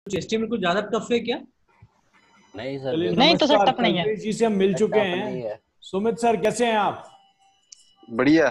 HTML कुछ ज्यादा tough है क्या? नहीं सर, नहीं तो सर टफ नहीं है। कल्पेश जी से हम मिल चुके हैं। सुमित सर कैसे हैं आप? बढ़िया।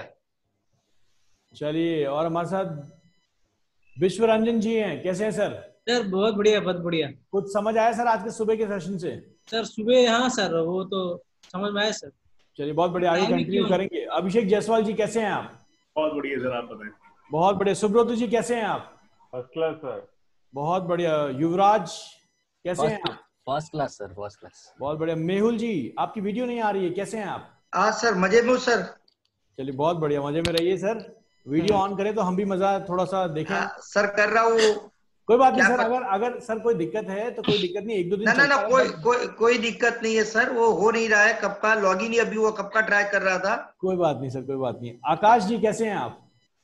चलिए, और हमारे साथ विश्व रंजन जी हैं, कैसे हैं सर? सर बहुत बढ़िया, बहुत बढ़िया। कुछ समझ आया सर आज के सुबह के सेशन से? सर सुबह, हाँ सर, वो तो समझ में आया सर। चलिए बहुत बढ़िया, आगे कंटिन्यू करेंगे। अभिषेक जायसवाल जी कैसे हैं आप? बहुत बढ़िया सर, आप बताएं। बहुत बढ़िया। सुब्रत जी कैसे हैं आप? First class sir. बहुत बढ़िया। युवराज कैसे हैं आप? First class sir, first class. बहुत बढ़िया। मेहुल जी, आपकी वीडियो नहीं आ रही है, कैसे हैं आप? हाँ सर, मजे में हूँ सर। चलिए बहुत बढ़िया, मजे में रहिए सर। वीडियो ऑन करें तो हम भी मजा थोड़ा सा देखें। सर कर रहा हूँ। कोई बात नहीं सर, अगर सर कोई दिक्कत है तो कोई दिक्कत नहीं, एक दो दिन ना कोई दिक्कत नहीं है सर। वो हो नहीं रहा है, कब का लॉगिन ही अभी वो कब का ट्राई कर रहा था। कोई बात नहीं सर, कोई बात नहीं। आकाश जी कैसे हैं आप?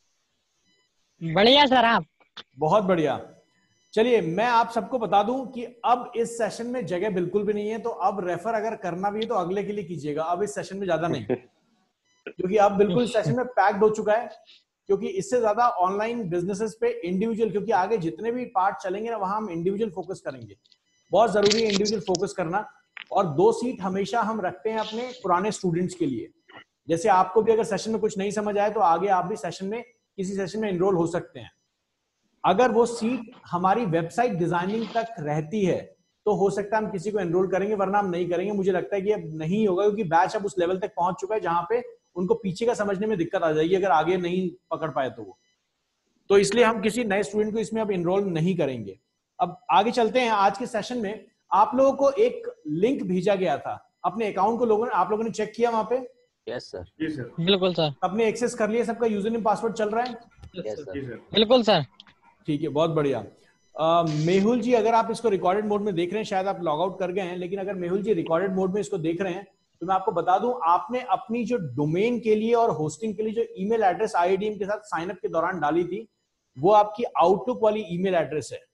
बढ़िया सर। आप? बहुत बढ़िया। चलिए मैं आप सबको बता दूं कि अब इस सेशन में जगह बिल्कुल भी नहीं है, तो अब रेफर अगर करना भी है तो अगले के लिए कीजिएगा, अब इस सेशन में ज्यादा नहीं, क्योंकि अब बिल्कुल सेशन में पैक्ड हो चुका है। क्योंकि इससे ज्यादा ऑनलाइन बिजनेसेस पे इंडिविजुअल, क्योंकि आगे जितने भी पार्ट चलेंगे ना वहां हम इंडिविजुअल फोकस करेंगे। बहुत जरूरी है इंडिविजुअल फोकस करना। और 2 सीट हमेशा हम रखते हैं अपने पुराने स्टूडेंट्स के लिए। जैसे आपको भी अगर सेशन में कुछ नहीं समझ आए तो आगे आप भी सेशन में किसी सेशन में एनरोल हो सकते हैं। अगर वो सीट हमारी वेबसाइट डिजाइनिंग तक रहती है तो हो सकता है हम किसी को एनरोल करेंगे, वरना हम नहीं करेंगे। मुझे लगता है कि अब नहीं होगा, क्योंकि बैच अब उस लेवल तक पहुंच चुका है जहां पे उनको पीछे का समझने में दिक्कत आ जाएगी अगर आगे नहीं पकड़ पाए तो वो। तो इसलिए हम किसी नए स्टूडेंट को इसमें अब एनरोल नहीं करेंगे। अब आगे चलते हैं। आज के सेशन में आप लोगों को एक लिंक भेजा गया था अपने अकाउंट को, आप लोगों ने चेक किया वहां पे? Yes sir. जी सर। बिल्कुल सर। अपने एक्सेस कर लिया? सबका यूजर नेम पासवर्ड चल रहा है? Yes sir. बिल्कुल सर। ठीक है, बहुत बढ़िया। मेहुल जी, अगर आप इसको रिकॉर्डेड मोड में देख रहे हैं, शायद आप लॉग आउट कर गए हैं, लेकिन अगर मेहुल जी रिकॉर्डेड मोड में इसको देख रहे हैं तो मैं आपको बता दूं, आपने अपनी जो डोमेन के लिए और होस्टिंग के लिए जो ईमेल एड्रेस आईडीएम के साथ साइन अप के दौरान डाली थी, वो आपकी आउटलुक वाली ईमेल एड्रेस है।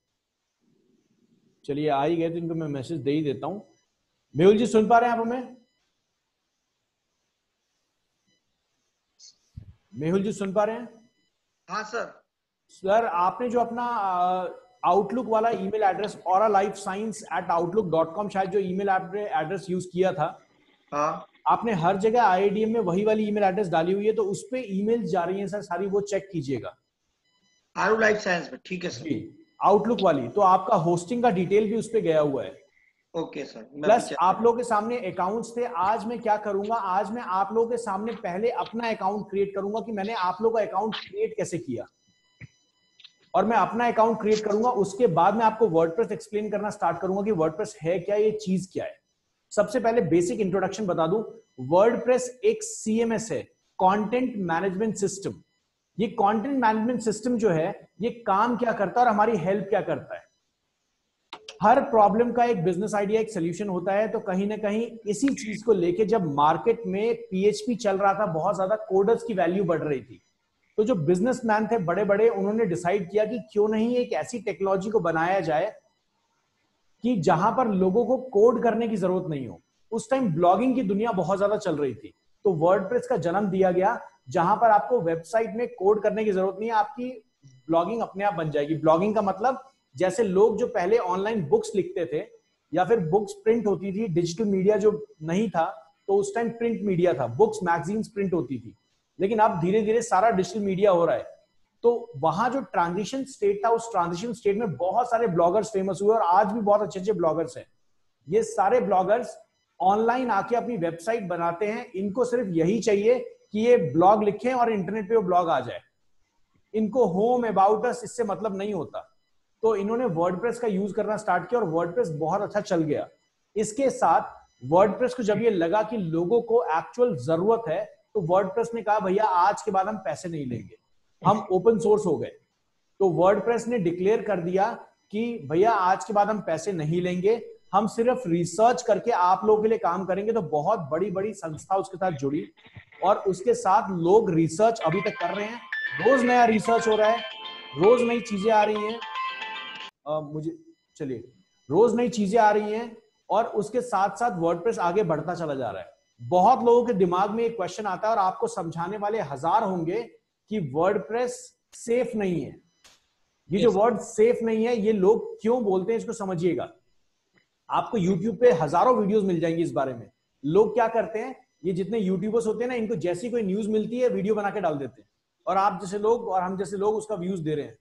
चलिए आ ही गए तो इनको मैं मैसेज दे ही देता हूं। मेहुल जी सुन पा रहे हैं आप हमें? मेहुल जी सुन पा रहे हैं? हाँ सर। सर आपने जो अपना आउटलुक वाला ईमेल एड्रेस auralifescience@outlook.com शायद जो ईमेल एड्रेस यूज किया था, हाँ। आपने हर जगह आईडीएम में वही वाली ईमेल एड्रेस डाली हुई है, तो उस पे ईमेल जा रही है सर सारी, वो चेक कीजिएगा। आरू लाइफ साइंस में, ठीक है सर। आउटलुक वाली, तो आपका होस्टिंग का डिटेल भी उस पे गया हुआ है। Okay sir. प्लस आप लोगों के सामने अकाउंट्स थे। आज मैं क्या करूंगा, आज मैं आप लोगों के सामने पहले अपना अकाउंट क्रिएट करूंगा कि मैंने आप लोगों का अकाउंट क्रिएट कैसे किया, और मैं अपना अकाउंट क्रिएट करूंगा। उसके बाद मैं आपको वर्डप्रेस एक्सप्लेन करना स्टार्ट करूंगा कि वर्डप्रेस है क्या, ये चीज क्या है। सबसे पहले बेसिक इंट्रोडक्शन बता दूं, वर्डप्रेस एक सीएमएस है, कंटेंट मैनेजमेंट सिस्टम। ये कंटेंट मैनेजमेंट सिस्टम जो है ये काम क्या करता है और हमारी हेल्प क्या करता है। हर प्रॉब्लम का एक बिजनेस आइडिया, एक सोल्यूशन होता है। तो कहीं ना कहीं इसी चीज को लेके जब मार्केट में पीएचपी चल रहा था, बहुत ज्यादा कोडर्स की वैल्यू बढ़ रही थी, तो जो बिजनेसमैन थे बड़े बड़े, उन्होंने डिसाइड किया कि क्यों नहीं एक ऐसी टेक्नोलॉजी को बनाया जाए कि जहां पर लोगों को कोड करने की जरूरत नहीं हो। उस टाइम ब्लॉगिंग की दुनिया बहुत ज्यादा चल रही थी, तो वर्डप्रेस का जन्म दिया गया, जहां पर आपको वेबसाइट में कोड करने की जरूरत नहीं है, आपकी ब्लॉगिंग अपने आप बन जाएगी। ब्लॉगिंग का मतलब, जैसे लोग जो पहले ऑनलाइन बुक्स लिखते थे या फिर बुक्स प्रिंट होती थी, डिजिटल मीडिया जो नहीं था, तो उस टाइम प्रिंट मीडिया था, बुक्स मैगजीन्स प्रिंट होती थी, लेकिन अब धीरे धीरे सारा डिजिटल मीडिया हो रहा है। तो वहां जो ट्रांजिशन स्टेट था, उस ट्रांजिशन स्टेट में बहुत सारे ब्लॉगर्स फेमस हुए, और आज भी बहुत अच्छे अच्छे ब्लॉगर्स हैं। ये सारे ब्लॉगर्स ऑनलाइन आके अपनी वेबसाइट बनाते हैं, इनको सिर्फ यही चाहिए कि ये ब्लॉग लिखें और इंटरनेट पे वो ब्लॉग आ जाए। इनको होम, अबाउट अस इससे मतलब नहीं होता। तो इन्होंने वर्डप्रेस का यूज करना स्टार्ट किया और वर्डप्रेस बहुत अच्छा चल गया। इसके साथ वर्डप्रेस को जब ये लगा कि लोगों को एक्चुअल जरूरत है, तो वर्डप्रेस ने कहा भैया आज के बाद हम पैसे नहीं लेंगे, हम ओपन सोर्स हो गए। तो वर्डप्रेस ने डिक्लेयर कर दिया कि भैया आज के बाद हम पैसे नहीं लेंगे, हम सिर्फ रिसर्च करके आप लोगों के लिए काम करेंगे। तो बहुत बड़ी बड़ी संस्था उसके साथ जुड़ी, और उसके साथ लोग रिसर्च अभी तक कर रहे हैं। रोज नया रिसर्च हो रहा है, रोज नई चीजें आ रही हैं। रोज नई चीजें आ रही हैं, और उसके साथ साथ वर्डप्रेस आगे बढ़ता चला जा रहा है। बहुत लोगों के दिमाग में एक क्वेश्चन आता है, और आपको समझाने वाले हजार होंगे कि वर्डप्रेस सेफ नहीं है। ये जो वर्ड सेफ नहीं है, ये लोग क्यों बोलते हैं इसको समझिएगा। आपको YouTube पे हजारों वीडियोस मिल जाएंगी इस बारे में। लोग क्या करते हैं, ये जितने यूट्यूबर्स होते हैं ना, इनको जैसी कोई न्यूज मिलती है वीडियो बना के डाल देते हैं, और आप जैसे लोग और हम जैसे लोग उसका व्यूज दे रहे हैं।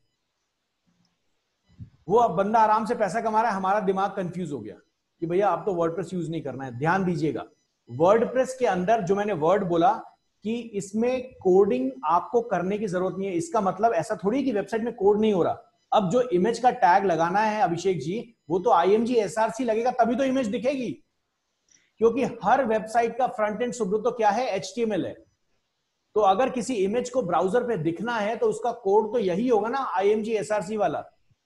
वो अब बंदा आराम से पैसा कमा रहा है, हमारा दिमाग कंफ्यूज हो गया कि भैया आप तो वर्डप्रेस यूज नहीं करना है। ध्यान दीजिएगा, वर्डप्रेस के अंदर जो मैंने वर्ड बोला कि इसमें कोडिंग आपको करने की जरूरत नहीं है, इसका मतलब ऐसा थोड़ी कि वेबसाइट में कोड नहीं हो रहा। अब जो इमेज का टैग लगाना है अभिषेक जी, वो तो IMG SRC लगेगा तभी तो इमेज दिखेगी, क्योंकि हर वेबसाइट का फ्रंट एंड सुब्रतो क्या है, HTML है। तो अगर किसी इमेज को ब्राउजर पे दिखना है तो उसका कोड तो यही होगा ना, IMG SRC वाला।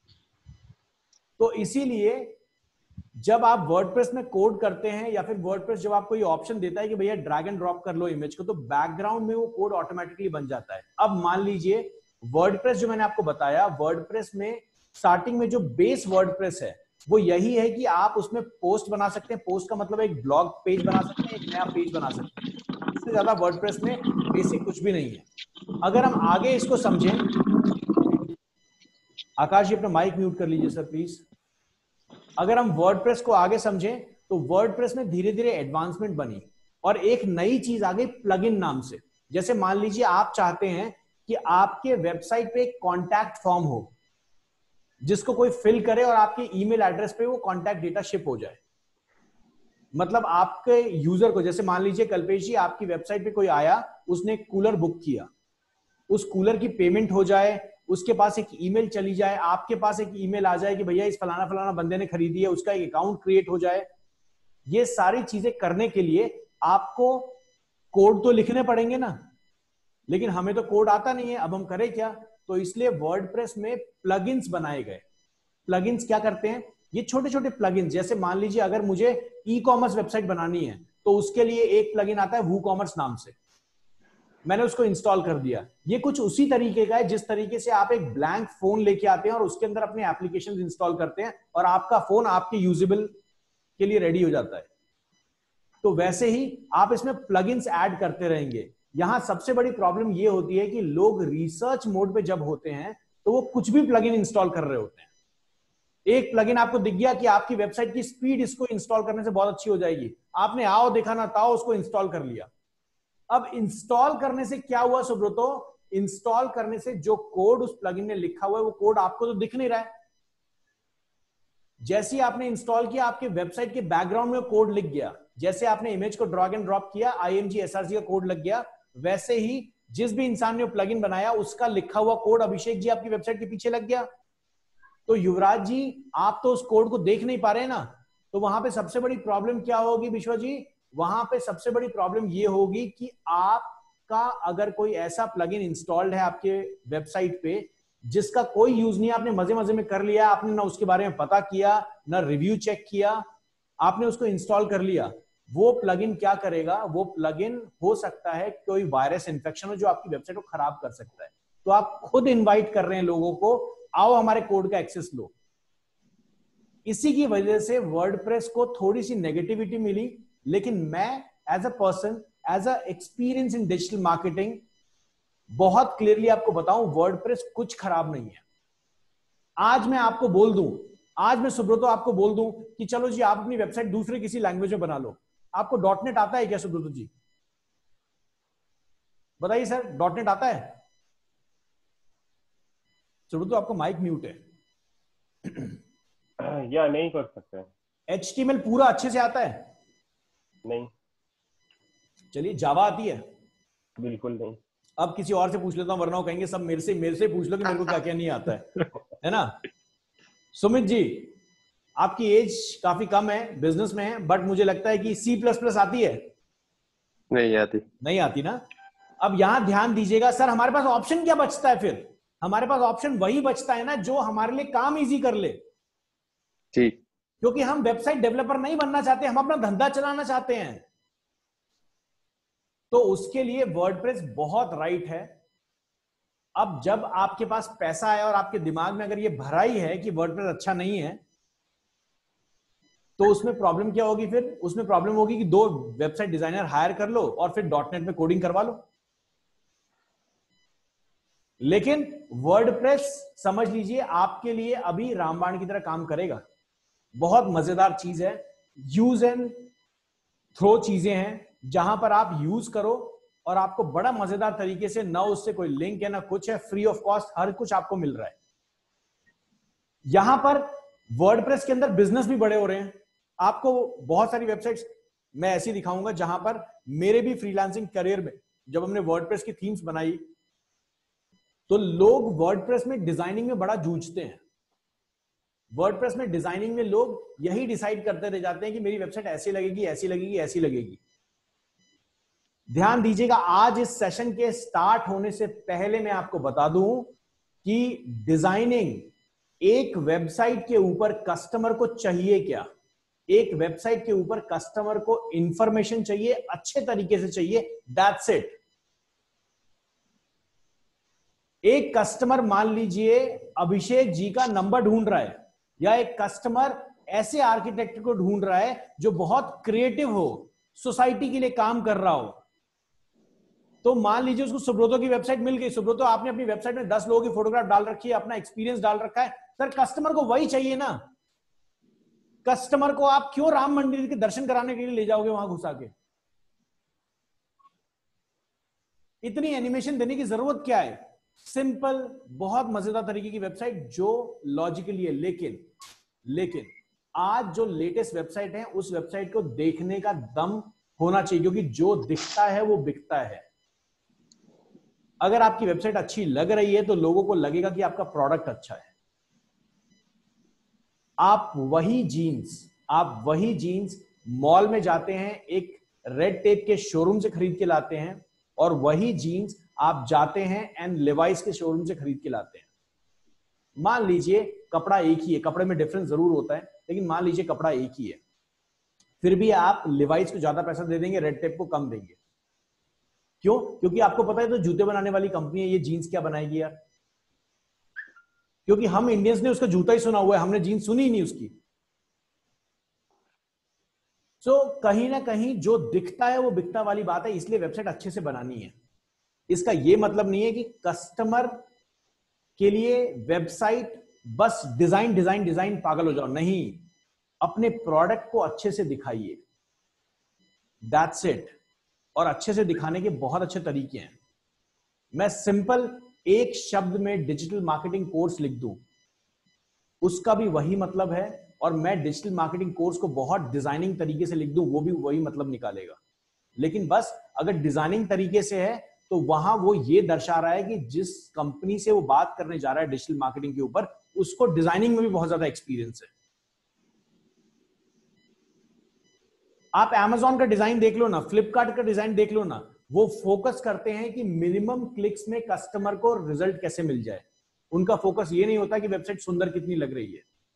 तो इसीलिए जब आप वर्डप्रेस में कोड करते हैं या फिर वर्डप्रेस जब आपको ये ऑप्शन देता है कि भैया ड्रैग एंड ड्रॉप कर लो इमेज को, तो बैकग्राउंड में वो कोड ऑटोमेटिकली बन जाता है। अब मान लीजिए वर्डप्रेस जो मैंने आपको बताया, वर्डप्रेस में स्टार्टिंग में जो बेस वर्डप्रेस है वो यही है कि आप उसमें पोस्ट बना सकते हैं। पोस्ट का मतलब एक ब्लॉग पेज बना सकते हैं, एक नया पेज बना सकते हैं। इससे ज्यादा वर्डप्रेस में बेसिक कुछ भी नहीं है। अगर हम आगे इसको समझें, आकाश जी अपना माइक म्यूट कर लीजिए सर प्लीज। अगर हम वर्डप्रेस को आगे समझें तो वर्डप्रेस में धीरे धीरे एडवांसमेंट बनी और एक नई चीज आ गई प्लगइन नाम से। जैसे मान लीजिए आप चाहते हैं कि आपके वेबसाइट पे एक कॉन्टैक्ट फॉर्म हो जिसको कोई फिल करे और आपके ईमेल एड्रेस पे वो कॉन्टैक्ट डेटा शिप हो जाए। मतलब आपके यूजर को, जैसे मान लीजिए कल्पेश जी आपकी वेबसाइट पे कोई आया, उसने एक कूलर बुक किया, उस कूलर की पेमेंट हो जाए, उसके पास एक ईमेल चली जाए, आपके पास एक ईमेल आ जाए कि भैया इस फलाना फलाना बंदे ने खरीदी है, उसका एक अकाउंट क्रिएट हो जाए। ये सारी चीजें करने के लिए आपको कोड तो लिखने पड़ेंगे ना, लेकिन हमें तो कोड आता नहीं है। अब हम करें क्या? तो इसलिए वर्डप्रेस में प्लगइन्स बनाए गए। प्लगइन्स क्या करते हैं? ये छोटे छोटे प्लगइन्स, जैसे मान लीजिए अगर मुझे ई-कॉमर्स वेबसाइट बनानी है तो उसके लिए एक प्लगइन आता है वूकॉमर्स नाम से, मैंने उसको इंस्टॉल कर दिया। ये कुछ उसी तरीके का है जिस तरीके से आप एक ब्लैंक फोन लेके आते हैं और उसके अंदर अपने एप्लीकेशंस इंस्टॉल करते हैं और आपका फोन आपके यूजेबल के लिए रेडी हो जाता है। तो वैसे ही आप इसमें प्लगइन्स ऐड करते रहेंगे। यहां सबसे बड़ी प्रॉब्लम ये होती है कि लोग रिसर्च मोड पे जब होते हैं तो वो कुछ भी प्लगइन इंस्टॉल कर रहे होते हैं। एक प्लगइन आपको दिख गया कि आपकी वेबसाइट की स्पीड इसको इंस्टॉल करने से बहुत अच्छी हो जाएगी, आपने आओ देखा ना ताओ उसको इंस्टॉल कर लिया। अब इंस्टॉल करने से क्या हुआ सुब्रतो? इंस्टॉल करने से जो कोड उस प्लगइन ने लिखा हुआ है वो कोड आपको तो दिख नहीं रहा है। जैसे ही आपने इंस्टॉल किया आपके वेबसाइट के बैकग्राउंड में कोड लिख गया। जैसे आपने इमेज को ड्रैग एंड ड्रॉप किया, IMG SRC का कोड लग गया। वैसे ही जिस भी इंसान ने प्लगइन बनाया उसका लिखा हुआ कोड अभिषेक जी आपकी वेबसाइट के पीछे लग गया। तो युवराज जी आप तो उस कोड को देख नहीं पा रहे ना, तो वहां पे सबसे बड़ी प्रॉब्लम क्या होगी विश्वा जी? वहां पे सबसे बड़ी प्रॉब्लम ये होगी कि आपका अगर कोई ऐसा प्लगइन इंस्टॉल्ड है आपके वेबसाइट पे जिसका कोई यूज नहीं है, आपने मजे मजे में कर लिया, आपने ना उसके बारे में पता किया ना रिव्यू चेक किया, आपने उसको इंस्टॉल कर लिया, वो प्लगइन क्या करेगा? वो प्लगइन हो सकता है कोई वायरस इन्फेक्शन हो जो आपकी वेबसाइट को खराब कर सकता है। तो आप खुद इनवाइट कर रहे हैं लोगों को, आओ हमारे कोड का एक्सेस लो। इसी की वजह से वर्डप्रेस को थोड़ी सी नेगेटिविटी मिली, लेकिन मैं as a person, as a experience in digital marketing बहुत क्लियरली आपको बताऊं, वर्डप्रेस कुछ खराब नहीं है। आज मैं आपको बोल दूं, आज मैं सुब्रतो आपको बोल दूं कि चलो जी आप अपनी वेबसाइट दूसरे किसी लैंग्वेज में बना लो। आपको डॉटनेट आता है क्या सुब्रतो जी? बताइए सर, डॉटनेट आता है? सुब्रतो आपको माइक म्यूट है। या नहीं कर सकते। HTML पूरा अच्छे से आता है? नहीं। चलिए जावा आती है? बिल्कुल नहीं। अब किसी और से पूछ लेता हूं, वरना वो कहेंगे सब मेरे से पूछ लो कि मेरे को क्या क्या नहीं आता है ना? सुमित जी आपकी एज काफी कम है, बिजनेस में है, बट मुझे लगता है कि C++ आती है? नहीं आती। नहीं आती ना? अब यहां ध्यान दीजिएगा सर, हमारे पास ऑप्शन क्या बचता है फिर? हमारे पास ऑप्शन वही बचता है ना जो हमारे लिए काम इजी कर ले। ठीक। क्योंकि हम वेबसाइट डेवलपर नहीं बनना चाहते, हम अपना धंधा चलाना चाहते हैं। तो उसके लिए वर्डप्रेस बहुत राइट है। अब जब आपके पास पैसा आया और आपके दिमाग में अगर ये भरा ही है कि वर्डप्रेस अच्छा नहीं है, तो उसमें प्रॉब्लम क्या होगी फिर? उसमें प्रॉब्लम होगी कि 2 वेबसाइट डिजाइनर हायर कर लो और फिर डॉटनेट में कोडिंग करवा लो। लेकिन वर्डप्रेस समझ लीजिए आपके लिए अभी रामबाण की तरह काम करेगा। बहुत मजेदार चीज है, यूज एंड थ्रो चीजें हैं जहां पर आप यूज करो और आपको बड़ा मजेदार तरीके से, ना उससे कोई लिंक है ना कुछ है, फ्री ऑफ कॉस्ट हर कुछ आपको मिल रहा है। यहां पर वर्डप्रेस के अंदर बिजनेस भी बड़े हो रहे हैं। आपको बहुत सारी वेबसाइट्स मैं ऐसी दिखाऊंगा जहां पर मेरे भी फ्रीलांसिंग करियर में जब हमने वर्डप्रेस की थीम्स बनाई तो लोग वर्डप्रेस में डिजाइनिंग में बड़ा जूझते हैं। वर्डप्रेस में डिजाइनिंग में लोग यही डिसाइड करते रह जाते हैं कि मेरी वेबसाइट ऐसी लगेगी, ऐसी लगेगी, ऐसी लगेगी। ध्यान दीजिएगा, आज इस सेशन के स्टार्ट होने से पहले मैं आपको बता दूं कि डिजाइनिंग, एक वेबसाइट के ऊपर कस्टमर को चाहिए क्या, एक वेबसाइट के ऊपर कस्टमर को इंफॉर्मेशन चाहिए, अच्छे तरीके से चाहिए, दैट्स इट। एक कस्टमर मान लीजिए अभिषेक जी का नंबर ढूंढ रहा है, या एक कस्टमर ऐसे आर्किटेक्ट को ढूंढ रहा है जो बहुत क्रिएटिव हो, सोसाइटी के लिए काम कर रहा हो। तो मान लीजिए उसको सुब्रतो की वेबसाइट मिल गई। सुब्रतो, आपने अपनी वेबसाइट में 10 लोगों की फोटोग्राफ डाल रखी है, अपना एक्सपीरियंस डाल रखा है। सर, कस्टमर को वही चाहिए ना। कस्टमर को आप क्यों राम मंदिर के दर्शन कराने के लिए ले जाओगे वहां घुसा के? इतनी एनिमेशन देने की जरूरत क्या है? सिंपल, बहुत मजेदार तरीके की वेबसाइट जो लॉजिकली है। लेकिन आज जो लेटेस्ट वेबसाइट है उस वेबसाइट को देखने का दम होना चाहिए, क्योंकि जो दिखता है वो बिकता है। अगर आपकी वेबसाइट अच्छी लग रही है तो लोगों को लगेगा कि आपका प्रोडक्ट अच्छा है। आप वही जीन्स मॉल में जाते हैं, एक रेड टेप के शोरूम से खरीद के लाते हैं, और वही जीन्स आप जाते हैं एंड लिवाइस के शोरूम से खरीद के लाते हैं। मान लीजिए कपड़ा एक ही है, कपड़े में डिफरेंस जरूर होता है, लेकिन मान लीजिए कपड़ा एक ही है, फिर भी आप लिवाइस को ज्यादा पैसा दे देंगे, रेड टेप को कम देंगे। क्यों? क्योंकि आपको पता है तो जूते बनाने वाली कंपनी है, ये जीन्स क्या बनाएगी यार? क्योंकि हम इंडियंस ने उसका जूता ही सुना हुआ है, हमने जीन्स सुनी ही नहीं उसकी। कहीं ना कहीं जो दिखता है वो बिकता वाली बात है, इसलिए वेबसाइट अच्छे से बनानी है। इसका ये मतलब नहीं है कि कस्टमर के लिए वेबसाइट बस डिजाइन पागल हो जाओ, नहीं। अपने प्रोडक्ट को अच्छे से दिखाइए, दैट्स इट। और अच्छे से दिखाने के बहुत अच्छे तरीके हैं। मैं सिंपल एक शब्द में डिजिटल मार्केटिंग कोर्स लिख दूं, उसका भी वही मतलब है, और मैं डिजिटल मार्केटिंग कोर्स को बहुत डिजाइनिंग तरीके से लिख दूं, वो भी वही मतलब निकालेगा। लेकिन बस अगर डिजाइनिंग तरीके से है तो वहां वो ये दर्शा रहा है कि जिस कंपनी से वो बात करने जा रहा है डिजिटल मार्केटिंग के ऊपर, उसको डिजाइनिंग में भी बहुत ज्यादा एक्सपीरियंस है। आप Amazon का डिजाइन देख लो ना, फ्लिपकार्ट का डिजाइन देख लो ना, वो फोकस करते हैं कि मिनिमम क्लिक्स में कस्टमर को रिजल्ट कैसे मिल जाए। उनका फोकस ये नहीं होता कि वेबसाइट सुंदर कितनी लग रही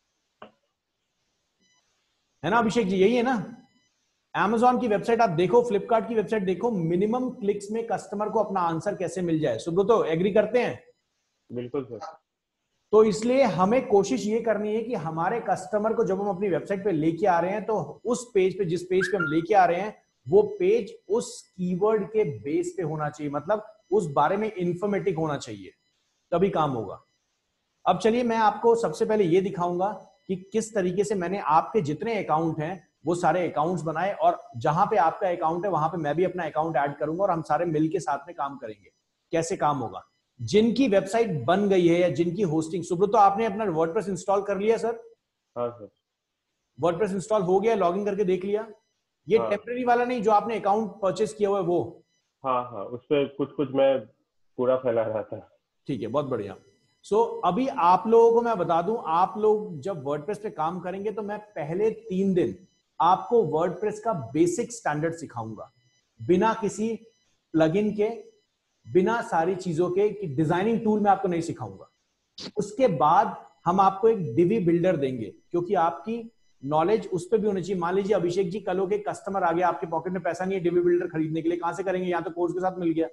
है ना अभिषेक जी? यही है ना। Amazon की वेबसाइट आप देखो, फ्लिपकार्ट की वेबसाइट देखो, मिनिमम क्लिक्स में कस्टमर को अपना आंसर कैसे मिल जाए। सुब्रतो, एग्री करते हैं? बिल्कुल सर। तो इसलिए हमें कोशिश ये करनी है कि हमारे कस्टमर को जब हम अपनी वेबसाइट पे लेके आ रहे हैं तो उस पेज पे, जिस पेज पे हम लेके आ रहे हैं, वो पेज उस कीवर्ड के बेस पे होना चाहिए, मतलब उस बारे में इंफॉर्मेटिव होना चाहिए, तभी काम होगा। अब चलिए मैं आपको सबसे पहले ये दिखाऊंगा कि किस तरीके से मैंने आपके जितने अकाउंट हैं वो सारे अकाउंट्स बनाए, और जहां पे आपका अकाउंट है वहां पे मैं भी अपना अकाउंट ऐड करूंगा और हम सारे मिलके साथ में काम करेंगे। कैसे काम होगा? जिनकी वेबसाइट बन गई है या जिनकी होस्टिंग, सुब्रतो आपने अपना वर्डप्रेस इंस्टॉल कर लिया सर? हाँ सर। वर्डप्रेस इंस्टॉल हो गया, लॉगिन करके देख लिया? ये हाँ। टेम्परेरी वाला नहीं, जो आपने अकाउंट परचेस किया हुआ है वो? हाँ, उस पर कुछ मैं पूरा फैला रहा था। ठीक है, बहुत बढ़िया। अभी आप लोगों को मैं बता दूं, आप लोग जब वर्डप्रेस पे काम करेंगे तो मैं पहले 3 दिन आपको वर्डप्रेस का बेसिक स्टैंडर्ड सिखाऊंगा, बिना किसी प्लगइन के, बिना सारी चीजों के, कि डिजाइनिंग टूल में आपको नहीं सिखाऊंगा। उसके बाद हम आपको एक डिवी बिल्डर देंगे, क्योंकि आपकी नॉलेज उस पर भी होनी चाहिए। मान लीजिए अभिषेक जी कल के कस्टमर आ गया, आपके पॉकेट में पैसा नहीं है डिवी बिल्डर खरीदने के लिए, कहां से करेंगे? यहाँ तो कोर्स के साथ मिल गया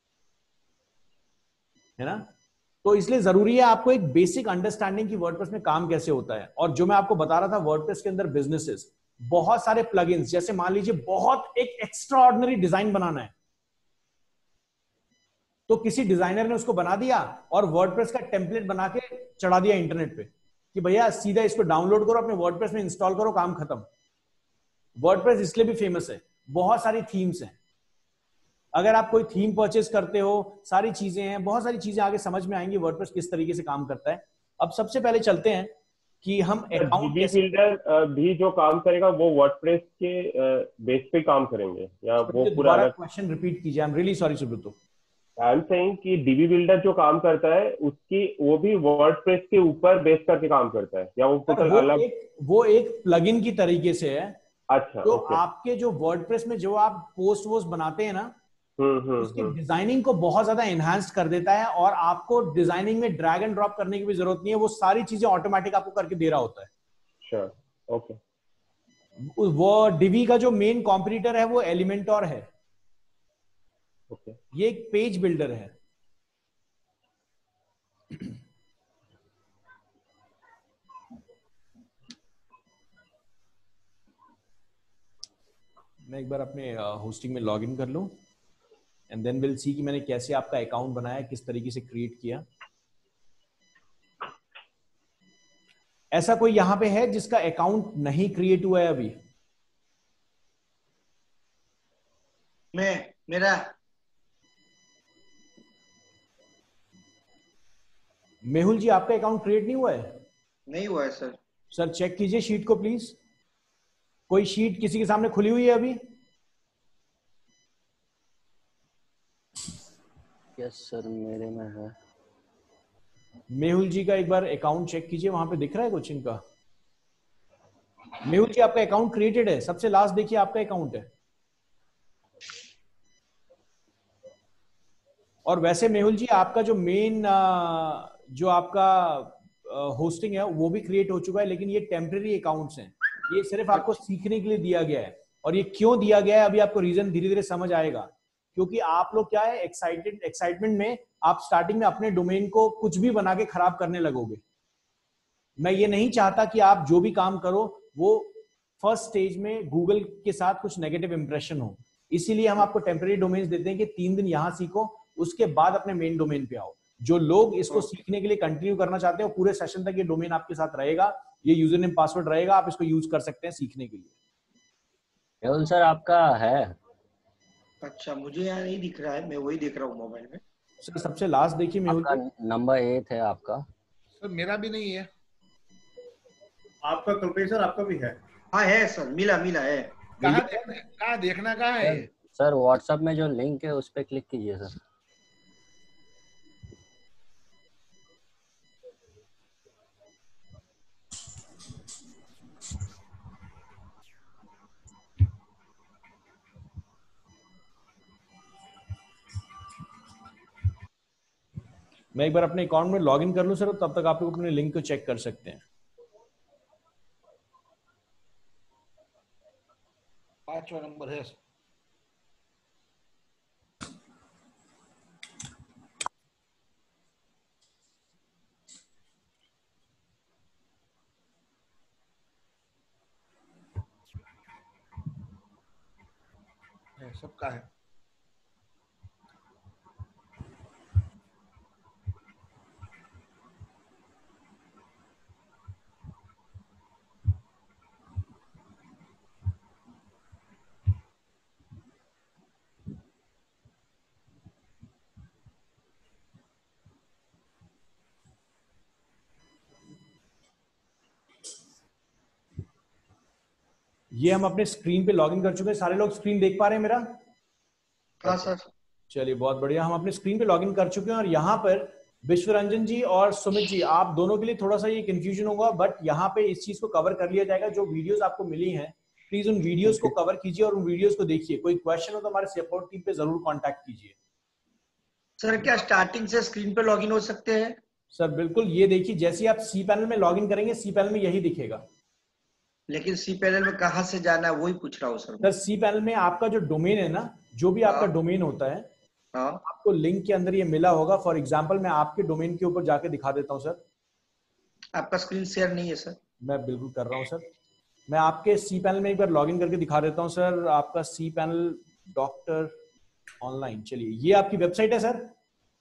है ना। तो इसलिए जरूरी है आपको एक बेसिक अंडरस्टैंडिंग की वर्डप्रेस में काम कैसे होता है। और जो मैं आपको बता रहा था, वर्डप्रेस के अंदर बिजनेसेस, बहुत सारे प्लगइन्स, जैसे मान लीजिए बहुत एक एक्स्ट्राऑर्डिनरी डिजाइन बनाना है तो किसी डिजाइनर ने उसको बना दिया और वर्डप्रेस का टेम्पलेट बना के चढ़ा दिया इंटरनेट पे कि भैया सीधा इसको डाउनलोड करो, अपने वर्डप्रेस में इंस्टॉल करो, काम खत्म। वर्डप्रेस इसलिए भी फेमस है, बहुत सारी थीम्स हैं। अगर आप कोई थीम परचेज करते हो, सारी चीजें हैं, बहुत सारी चीजें आगे समझ में आएंगी वर्डप्रेस किस तरीके से काम करता है। अब सबसे पहले चलते हैं कि हम अकाउंट बिल्डर भी जो काम करेगा वो वर्डप्रेस के बेस पे काम करेंगे या वो पूरा अलग? क्वेश्चन रिपीट कीजिए। I am really sorry Subrato. I am saying कि डीबी बिल्डर जो काम करता है उसकी वो भी वर्डप्रेस के ऊपर बेस करके काम करता है या वो टोटल अलग? वो एक प्लगइन की तरीके से है। अच्छा, तो आपके जो वर्डप्रेस में जो आप पोस्ट वोस्ट बनाते हैं ना, उसकी डिजाइनिंग को बहुत ज्यादा एनहांस कर देता है और आपको डिजाइनिंग में ड्रैग एंड ड्रॉप करने की भी जरूरत नहीं है, वो सारी चीजें ऑटोमेटिक आपको करके दे रहा होता है। Sure, okay. वो डिवी का जो मेन कॉम्पिटिटर है वो एलिमेंटोर है। ओके, ये एक पेज बिल्डर है। मैं एक बार अपने होस्टिंग में लॉग इन कर लूं एंड देन विल सी कि मैंने कैसे आपका अकाउंट बनाया, किस तरीके से क्रिएट किया। ऐसा कोई यहां पे है जिसका अकाउंट नहीं क्रिएट हुआ है अभी? मेरा मेहुल जी, आपका अकाउंट क्रिएट नहीं हुआ है? नहीं हुआ है सर। सर चेक कीजिए शीट को प्लीज। कोई शीट किसी के सामने खुली हुई है अभी? यस सर, मेरे में है। मेहुल जी का एक बार अकाउंट चेक कीजिए, वहां पे दिख रहा है कुछ इनका? मेहुल जी, आपका अकाउंट क्रिएटेड है? सबसे लास्ट देखिए आपका अकाउंट है। और वैसे मेहुल जी, आपका जो मेन जो आपका होस्टिंग है वो भी क्रिएट हो चुका है, लेकिन ये टेम्परेरी अकाउंट्स हैं। ये सिर्फ आपको सीखने के लिए दिया गया है। और ये क्यों दिया गया है अभी आपको रीजन धीरे धीरे समझ आएगा, क्योंकि आप लोग क्या है, एक्साइटमेंट में आप स्टार्टिंग में अपने डोमेन को कुछ भी बना के खराब करने लगोगे। मैं ये नहीं चाहता कि आप जो भी काम करो वो फर्स्ट स्टेज में गूगल के साथ कुछ नेगेटिव इंप्रेशन हो। इसीलिए हम आपको टेम्परेरी डोमेन्स देते हैं कि 3 दिन यहां सीखो, उसके बाद अपने मेन डोमेन पे आओ। जो लोग इसको सीखने के लिए कंटिन्यू करना चाहते हैं, पूरे सेशन तक ये डोमेन आपके साथ रहेगा, ये यूजर नेम पासवर्ड रहेगा, आप इसको यूज कर सकते हैं सीखने के लिए। केवल सर आपका है? अच्छा, मुझे यहाँ नहीं दिख रहा है, मैं वही देख रहा हूँ मोबाइल में। सर सबसे लास्ट देखिए मेहुल जी, नंबर 8 है आपका। सर मेरा भी नहीं है। आपका कल्पेश सर, आपका भी है? हाँ है सर, मिला है। कहाँ देखना कहाँ है? सर व्हाट्सएप में जो लिंक है उस पर क्लिक कीजिए सर। मैं एक बार अपने अकाउंट में लॉगिन कर लूं सर, तब तक आप लोग अपने लिंक को चेक कर सकते हैं। 5वां नंबर है। सबका है। ये हम अपने स्क्रीन पे लॉगिन कर चुके हैं। सारे लोग स्क्रीन देख पा रहे हैं मेरा? हाँ सर। चलिए बहुत बढ़िया, हम अपने स्क्रीन पे लॉगिन कर चुके हैं। और यहाँ पर विश्वरंजन जी और सुमित जी, आप दोनों के लिए थोड़ा सा ये कंफ्यूजन होगा, बट यहाँ पे इस चीज को कवर कर लिया जाएगा। जो वीडियोस आपको मिली हैं, प्लीज उन वीडियोस को कवर कीजिए और उन वीडियोस को देखिए। कोई क्वेश्चन हो तो हमारे सपोर्ट टीम पे जरूर कॉन्टैक्ट कीजिए। सर क्या स्टार्टिंग से स्क्रीन पे लॉगिन हो सकते हैं? सर बिल्कुल, ये देखिए जैसे आप सी पैनल में लॉगिन करेंगे, सी पैनल में यही दिखेगा। लेकिन सी पैनल में कहाँ से जाना है वही पूछ रहा हूँ सर। सर सी पैनल में आपका जो डोमेन है ना, जो भी आपका डोमेन होता है, आपको लिंक के अंदर ये मिला होगा। फॉर एग्जांपल मैं आपके डोमेन के ऊपर जाके दिखा देता हूँ सर। आपका स्क्रीन शेयर नहीं है सर? मैं बिल्कुल कर रहा हूँ सर। मैं आपके सी पैनल में एक बार लॉगिन करके दिखा देता हूँ सर। आपका सी पैनल डॉक्टर ऑनलाइन, चलिए ये आपकी वेबसाइट है सर।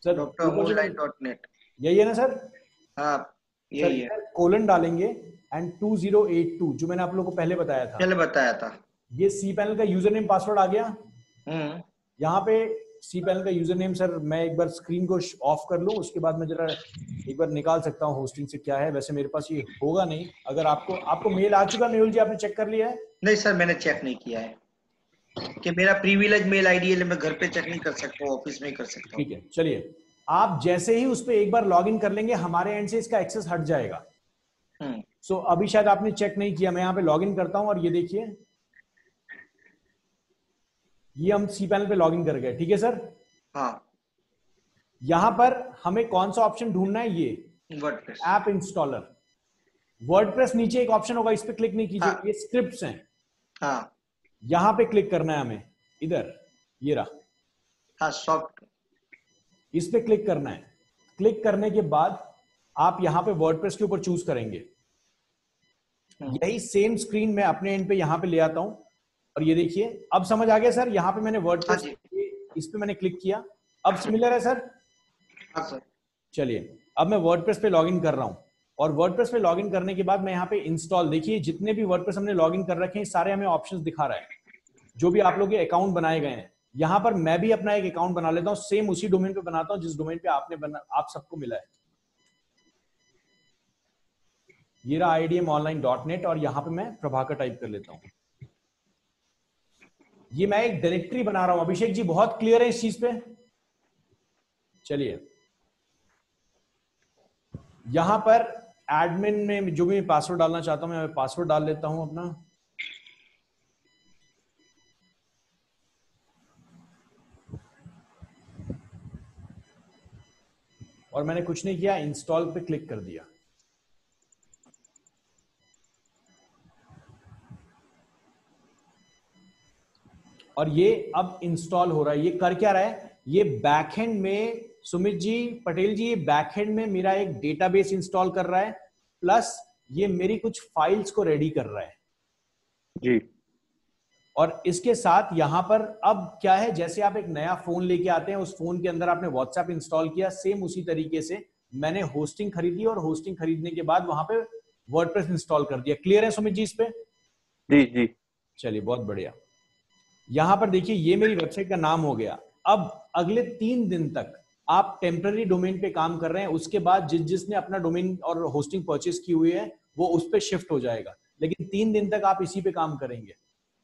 Sir drmonline.net। यही है ना सर? हाँ यही है, कोलन डालेंगे एंड 2082 जो मैंने आप लोगों को पहले बताया था, पहले बताया था। ये सी पैनल का यूजर नेम पासवर्ड आ गया। यहाँ पे सी पैनल का यूजर नेम सर मैं एक बार स्क्रीन को ऑफ कर लूं, उसके बाद मैं जरा एक बार निकाल सकता हूँ होस्टिंग से क्या है। वैसे मेरे पास ये होगा नहीं। अगर आपको मेल आ चुका मेहुल जी, आपने चेक कर लिया है? नहीं सर मैंने चेक नहीं किया है कि मेरा प्रिविलेज मेल आईडी है, मैं घर पे चेक नहीं कर सकता हूँ, ऑफिस में ही कर सकता हूँ। ठीक है, चलिए आप जैसे ही उस पर एक बार लॉग इन कर लेंगे हमारे एंड से इसका एक्सेस हट जाएगा। सो अभी शायद आपने चेक नहीं किया, मैं यहाँ पे लॉग इन करता हूँ और ये देखिए ये हम सी पैनल पे लॉग इन कर गए। ठीक है सर? हाँ। यहां पर हमें कौन सा ऑप्शन ढूंढना है? ये वर्डप्रेस ऐप इंस्टॉलर। वर्डप्रेस नीचे एक ऑप्शन होगा, इस पे क्लिक नहीं कीजिए। ये स्क्रिप्ट्स हैं। हाँ। यहां पे क्लिक करना है हमें, इधर ये रहा। हाँ सॉफ्ट, इस पे क्लिक करना है। क्लिक करने के बाद आप यहां पे वर्डप्रेस के ऊपर चूज करेंगे। यही सेम स्क्रीन मैं अपने एंड पे यहां पे ले आता हूं और ये देखिए अब समझ आ गया सर। यहां पे मैंने वर्डप्रेस इस पे मैंने क्लिक किया, अब सिमिलर है सर? हाँ सर। चलिए अब मैं वर्डप्रेस पे लॉगिन कर रहा हूं और वर्डप्रेस पे लॉगिन करने के बाद मैं यहाँ पे इंस्टॉल, देखिए जितने भी वर्डप्रेस हमने लॉगिन कर रखे हैं सारे हमें ऑप्शंस दिखा रहा है जो भी आप लोग के अकाउंट बनाए गए हैं। यहाँ पर मैं भी अपना एक अकाउंट बना लेता हूँ, सेम उसी डोमेन पे बनाता हूँ जिस डोमेन पे आप सबको मिला है। ये रहा idmonline.net और यहाँ पे मैं प्रभाकर टाइप कर लेता हूँ। ये मैं एक डायरेक्टरी बना रहा हूं। अभिषेक जी बहुत क्लियर है इस चीज पे? चलिए यहां पर एडमिन में जो भी पासवर्ड डालना चाहता हूं मैं पासवर्ड डाल लेता हूं अपना। और मैंने कुछ नहीं किया, इंस्टॉल पे क्लिक कर दिया। और ये अब इंस्टॉल हो रहा है। ये कर क्या रहा है? ये बैकएंड में सुमित जी पटेल जी, ये बैकएंड में मेरा एक डेटाबेस इंस्टॉल कर रहा है, प्लस ये मेरी कुछ फाइल्स को रेडी कर रहा है जी। और इसके साथ यहां पर अब क्या है, जैसे आप एक नया फोन लेके आते हैं, उस फोन के अंदर आपने व्हाट्सएप इंस्टॉल किया, सेम उसी तरीके से मैंने होस्टिंग खरीदी और होस्टिंग खरीदने के बाद वहां पे वर्डप्रेस इंस्टॉल कर दिया। क्लियर है सुमित जी इस पे? जी जी। चलिए बहुत बढ़िया। यहां पर देखिए ये मेरी वेबसाइट का नाम हो गया। अब अगले 3 दिन तक आप टेम्पररी डोमेन पे काम कर रहे हैं, उसके बाद जिसने अपना डोमेन और होस्टिंग परचेस की हुई है वो उस पे शिफ्ट हो जाएगा, लेकिन 3 दिन तक आप इसी पे काम करेंगे।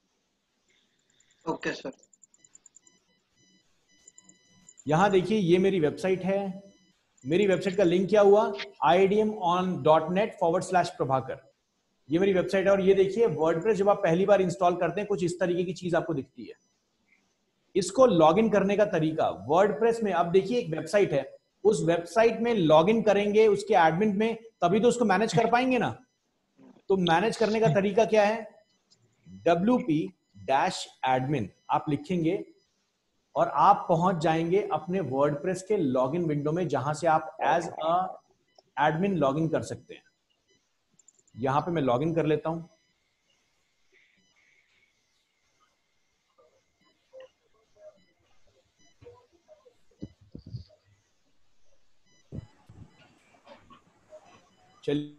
Okay sir. यहां देखिए ये मेरी वेबसाइट है। मेरी वेबसाइट का लिंक क्या हुआ? idmon.net/प्रभाकर। ये मेरी वेबसाइट है और ये देखिए वर्डप्रेस जब आप पहली बार इंस्टॉल करते हैं कुछ इस तरीके की चीज आपको दिखती है। इसको लॉगिन करने का तरीका वर्डप्रेस में, अब देखिए एक वेबसाइट है, उस वेबसाइट में लॉगिन करेंगे उसके एडमिन में, तभी तो उसको मैनेज कर पाएंगे ना। तो मैनेज करने का तरीका क्या है? wp-admin आप लिखेंगे और आप पहुंच जाएंगे अपने वर्डप्रेस के लॉगिन विंडो में, जहां से आप एज अ एडमिन लॉगिन कर सकते हैं। यहां पे मैं लॉगिन कर लेता हूं। चलिए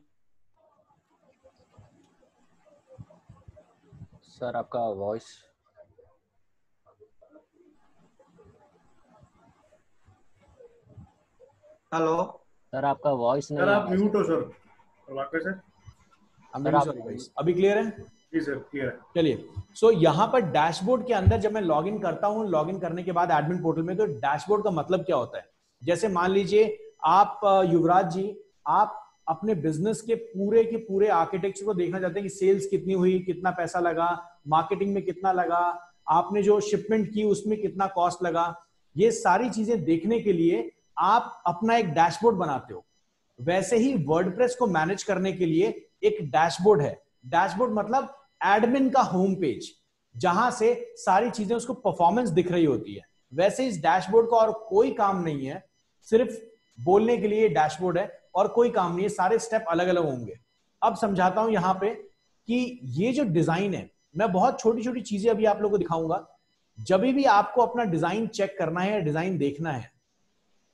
सर आपका वॉइस हेलो सर, आपका वॉइस नहीं सर आप आ रहा। म्यूट हो सर। प्रभाकर सर अभी क्लियर है? जी सर क्लियर है। चलिए सो यहां पर डैशबोर्ड के अंदर जब मैं लॉगिन करता हूं, लॉगिन करने के बाद एडमिन पोर्टल में, तो डैशबोर्ड का मतलब क्या होता है? जैसे मान लीजिए आप युवराज जी, आप अपने बिजनेस के पूरे आर्किटेक्चर को देखना चाहते हैं कि सेल्स कितनी हुई, कितना पैसा लगा, मार्केटिंग में कितना लगा, आपने जो शिपमेंट की उसमें कितना कॉस्ट लगा। ये सारी चीजें देखने के लिए आप अपना एक डैशबोर्ड बनाते हो। वैसे ही वर्डप्रेस को मैनेज करने के लिए एक डैशबोर्ड है। डैशबोर्ड मतलब एडमिन का होम पेज, जहां से सारी चीजें उसको परफॉर्मेंस दिख रही होती है। वैसे इस डैशबोर्ड का और कोई काम नहीं है, सिर्फ बोलने के लिए डैशबोर्ड है और कोई काम नहीं है, सारे स्टेप अलग अलग होंगे। अब समझाता हूं यहां पे कि ये जो डिजाइन है, मैं बहुत छोटी छोटी चीजें अभी आप लोगों को दिखाऊंगा। जब भी आपको अपना डिजाइन चेक करना है या डिजाइन देखना है,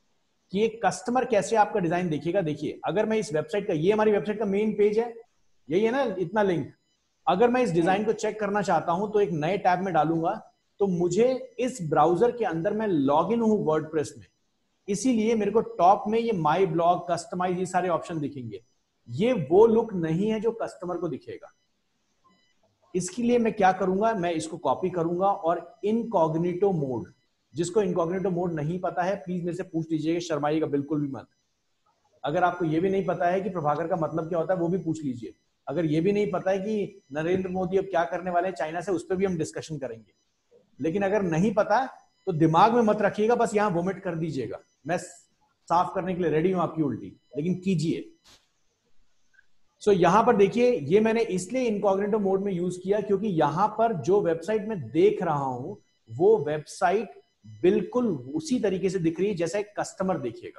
कि एक कस्टमर कैसे आपका डिजाइन देखेगा। देखिए, अगर मैं इस वेबसाइट का, ये हमारी वेबसाइट का मेन पेज है, यही है ना, इतना लिंक। अगर मैं इस डिजाइन को चेक करना चाहता हूं तो एक नए टैब में डालूंगा, तो मुझे इस ब्राउजर के अंदर मैं लॉग इन हूं वर्डप्रेस में, इसीलिए मेरे को टॉप में ये माई ब्लॉग, कस्टमाइज, ये सारे ऑप्शन दिखेंगे। ये वो लुक नहीं है जो कस्टमर को दिखेगा। इसके लिए मैं क्या करूंगा, मैं इसको कॉपी करूंगा और इनकॉग्निटो मोड, जिसको इनकॉग्निटो मोड नहीं पता है प्लीज मेरे से पूछ लीजिएगा, शर्माइएगा बिल्कुल भी मत। अगर आपको ये भी नहीं पता है कि प्रभाकर का मतलब क्या होता है वो भी पूछ लीजिए। अगर ये भी नहीं पता है कि नरेंद्र मोदी अब क्या करने वाले हैं चाइना से, उस पर भी हम डिस्कशन करेंगे। लेकिन अगर नहीं पता तो दिमाग में मत रखिएगा, बस यहां वोमिट कर दीजिएगा। मैं साफ करने के लिए रेडी हूं आपकी उल्टी, लेकिन कीजिए। सो यहां पर देखिए, ये मैंने इसलिए इनकॉग्निटो मोड में यूज किया क्योंकि यहां पर जो वेबसाइट में देख रहा हूं वो वेबसाइट बिल्कुल उसी तरीके से दिख रही है जैसा एक कस्टमर देखेगा,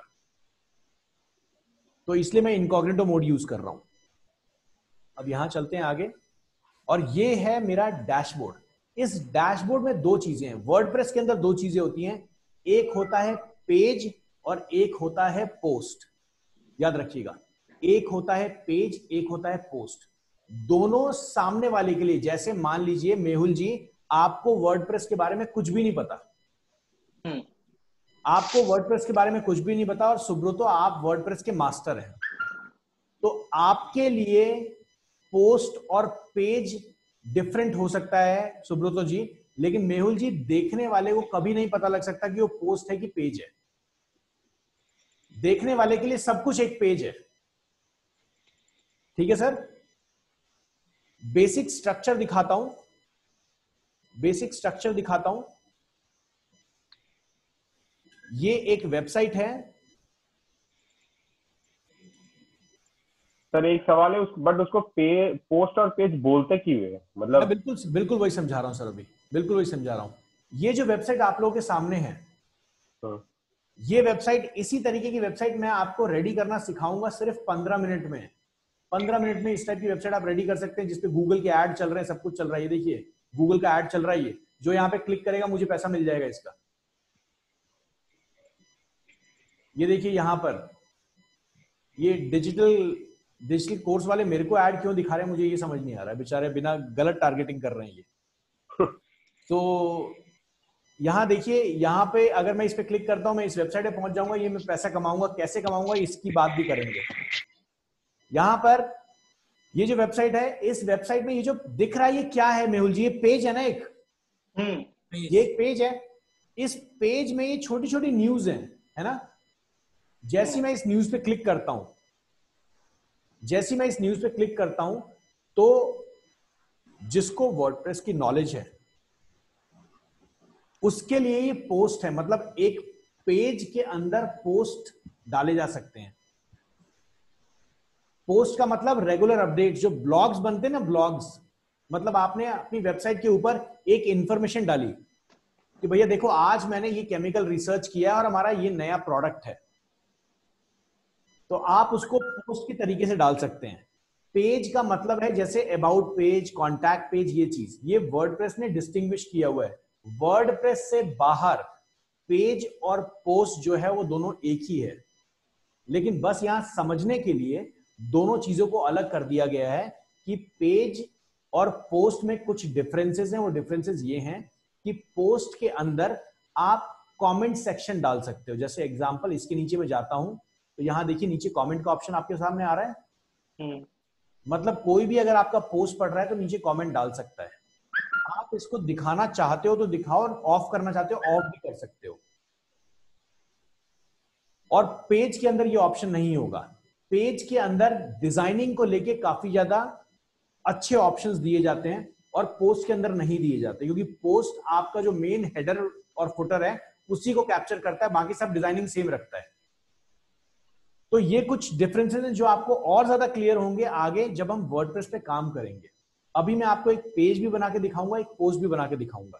तो इसलिए मैं इनकॉग्निटो मोड यूज कर रहा हूं। अब यहां चलते हैं आगे, और ये है मेरा डैशबोर्ड। इस डैशबोर्ड में दो चीजें हैं। वर्डप्रेस के अंदर दो चीजें होती हैं, एक होता है पेज और एक होता है पोस्ट। याद रखिएगा, एक होता है पेज, एक होता है पोस्ट। दोनों सामने वाले के लिए, जैसे मान लीजिए मेहुल जी, आपको वर्डप्रेस के बारे में कुछ भी नहीं पता, आपको वर्डप्रेस के बारे में कुछ भी नहीं पता, और सुब्रतो आप वर्डप्रेस के मास्टर हैं, तो आपके लिए पोस्ट और पेज डिफरेंट हो सकता है सुब्रतो जी, लेकिन मेहुल जी देखने वाले को कभी नहीं पता लग सकता कि वो पोस्ट है कि पेज है। देखने वाले के लिए सब कुछ एक पेज है। ठीक है सर, बेसिक स्ट्रक्चर दिखाता हूं, बेसिक स्ट्रक्चर दिखाता हूं। ये एक वेबसाइट है सर। एक सवाल है बट उसको पोस्ट और पेज बोलते क्यों है, मतलब? मैं बिल्कुल बिल्कुल वही समझा रहा हूं सर, अभी बिल्कुल वही समझा रहा हूं। ये जो वेबसाइट आप लोगों के सामने है, ये वेबसाइट, इसी तरीके की वेबसाइट मैं आपको रेडी करना सिखाऊंगा सिर्फ 15 मिनट में। 15 मिनट में इस टाइप की वेबसाइट आप रेडी कर सकते हैं जिसपे गूगल के ऐड चल रहे हैं, सब कुछ चल रहा है। ये देखिए गूगल का ऐड चल रहा है, ये जो यहाँ पे क्लिक करेगा मुझे पैसा मिल जाएगा इसका। ये देखिए यहाँ पर ये डिजिटल कोर्स वाले मेरे को ऐड क्यों दिखा रहे हैं मुझे ये समझ नहीं आ रहा है, बेचारे बिना गलत टारगेटिंग कर रहे हैं ये। तो यहाँ देखिए, यहाँ पे अगर मैं इस पे क्लिक करता हूं मैं इस वेबसाइट पे पहुंच जाऊंगा। ये मैं पैसा कमाऊंगा, कैसे कमाऊंगा इसकी बात भी करेंगे। यहाँ पर ये जो वेबसाइट है, इस वेबसाइट में ये जो दिख रहा है ये क्या है मेहुल जी? ये पेज है ना एक, ये एक पेज है। इस पेज में ये छोटी छोटी न्यूज है ना। जैसे मैं इस न्यूज पे क्लिक करता हूं, जैसे मैं इस न्यूज पे क्लिक करता हूं तो जिसको वर्डप्रेस की नॉलेज है उसके लिए ये पोस्ट है, मतलब एक पेज के अंदर पोस्ट डाले जा सकते हैं। पोस्ट का मतलब रेगुलर अपडेट, जो ब्लॉग्स बनते हैं ना, ब्लॉग्स मतलब आपने अपनी वेबसाइट के ऊपर एक इंफॉर्मेशन डाली कि भैया देखो आज मैंने ये केमिकल रिसर्च किया और हमारा ये नया प्रोडक्ट है, तो आप उसको पोस्ट की तरीके से डाल सकते हैं। पेज का मतलब है जैसे अबाउट पेज, कॉन्टैक्ट पेज, ये चीज ये वर्डप्रेस ने डिस्टिंग्विश किया हुआ है। वर्डप्रेस से बाहर पेज और पोस्ट जो है वो दोनों एक ही है, लेकिन बस यहां समझने के लिए दोनों चीजों को अलग कर दिया गया है कि पेज और पोस्ट में कुछ डिफरेंसेस हैं। वो डिफरेंसेस ये हैं कि पोस्ट के अंदर आप कमेंट सेक्शन डाल सकते हो। जैसे एग्जांपल इसके नीचे मैं जाता हूं तो यहां देखिए नीचे कमेंट का ऑप्शन आपके सामने आ रहा है। मतलब कोई भी अगर आपका पोस्ट पढ़ रहा है तो नीचे कमेंट डाल सकता है। आप इसको दिखाना चाहते हो तो दिखाओ, और ऑफ करना चाहते हो ऑफ भी कर सकते हो। और पेज के अंदर ये ऑप्शन नहीं होगा। पेज के अंदर डिजाइनिंग को लेके काफी ज्यादा अच्छे ऑप्शंस दिए जाते हैं और पोस्ट के अंदर नहीं दिए जाते, क्योंकि पोस्ट आपका जो मेन हेडर और फुटर है उसी को कैप्चर करता है, बाकी सब डिजाइनिंग सेम रखता है। तो ये कुछ डिफरेंसेस हैं जो आपको और ज्यादा क्लियर होंगे आगे जब हम वर्डप्रेस पे काम करेंगे। अभी मैं आपको एक पेज भी बना के दिखाऊंगा, एक पोस्ट भी बना के दिखाऊंगा।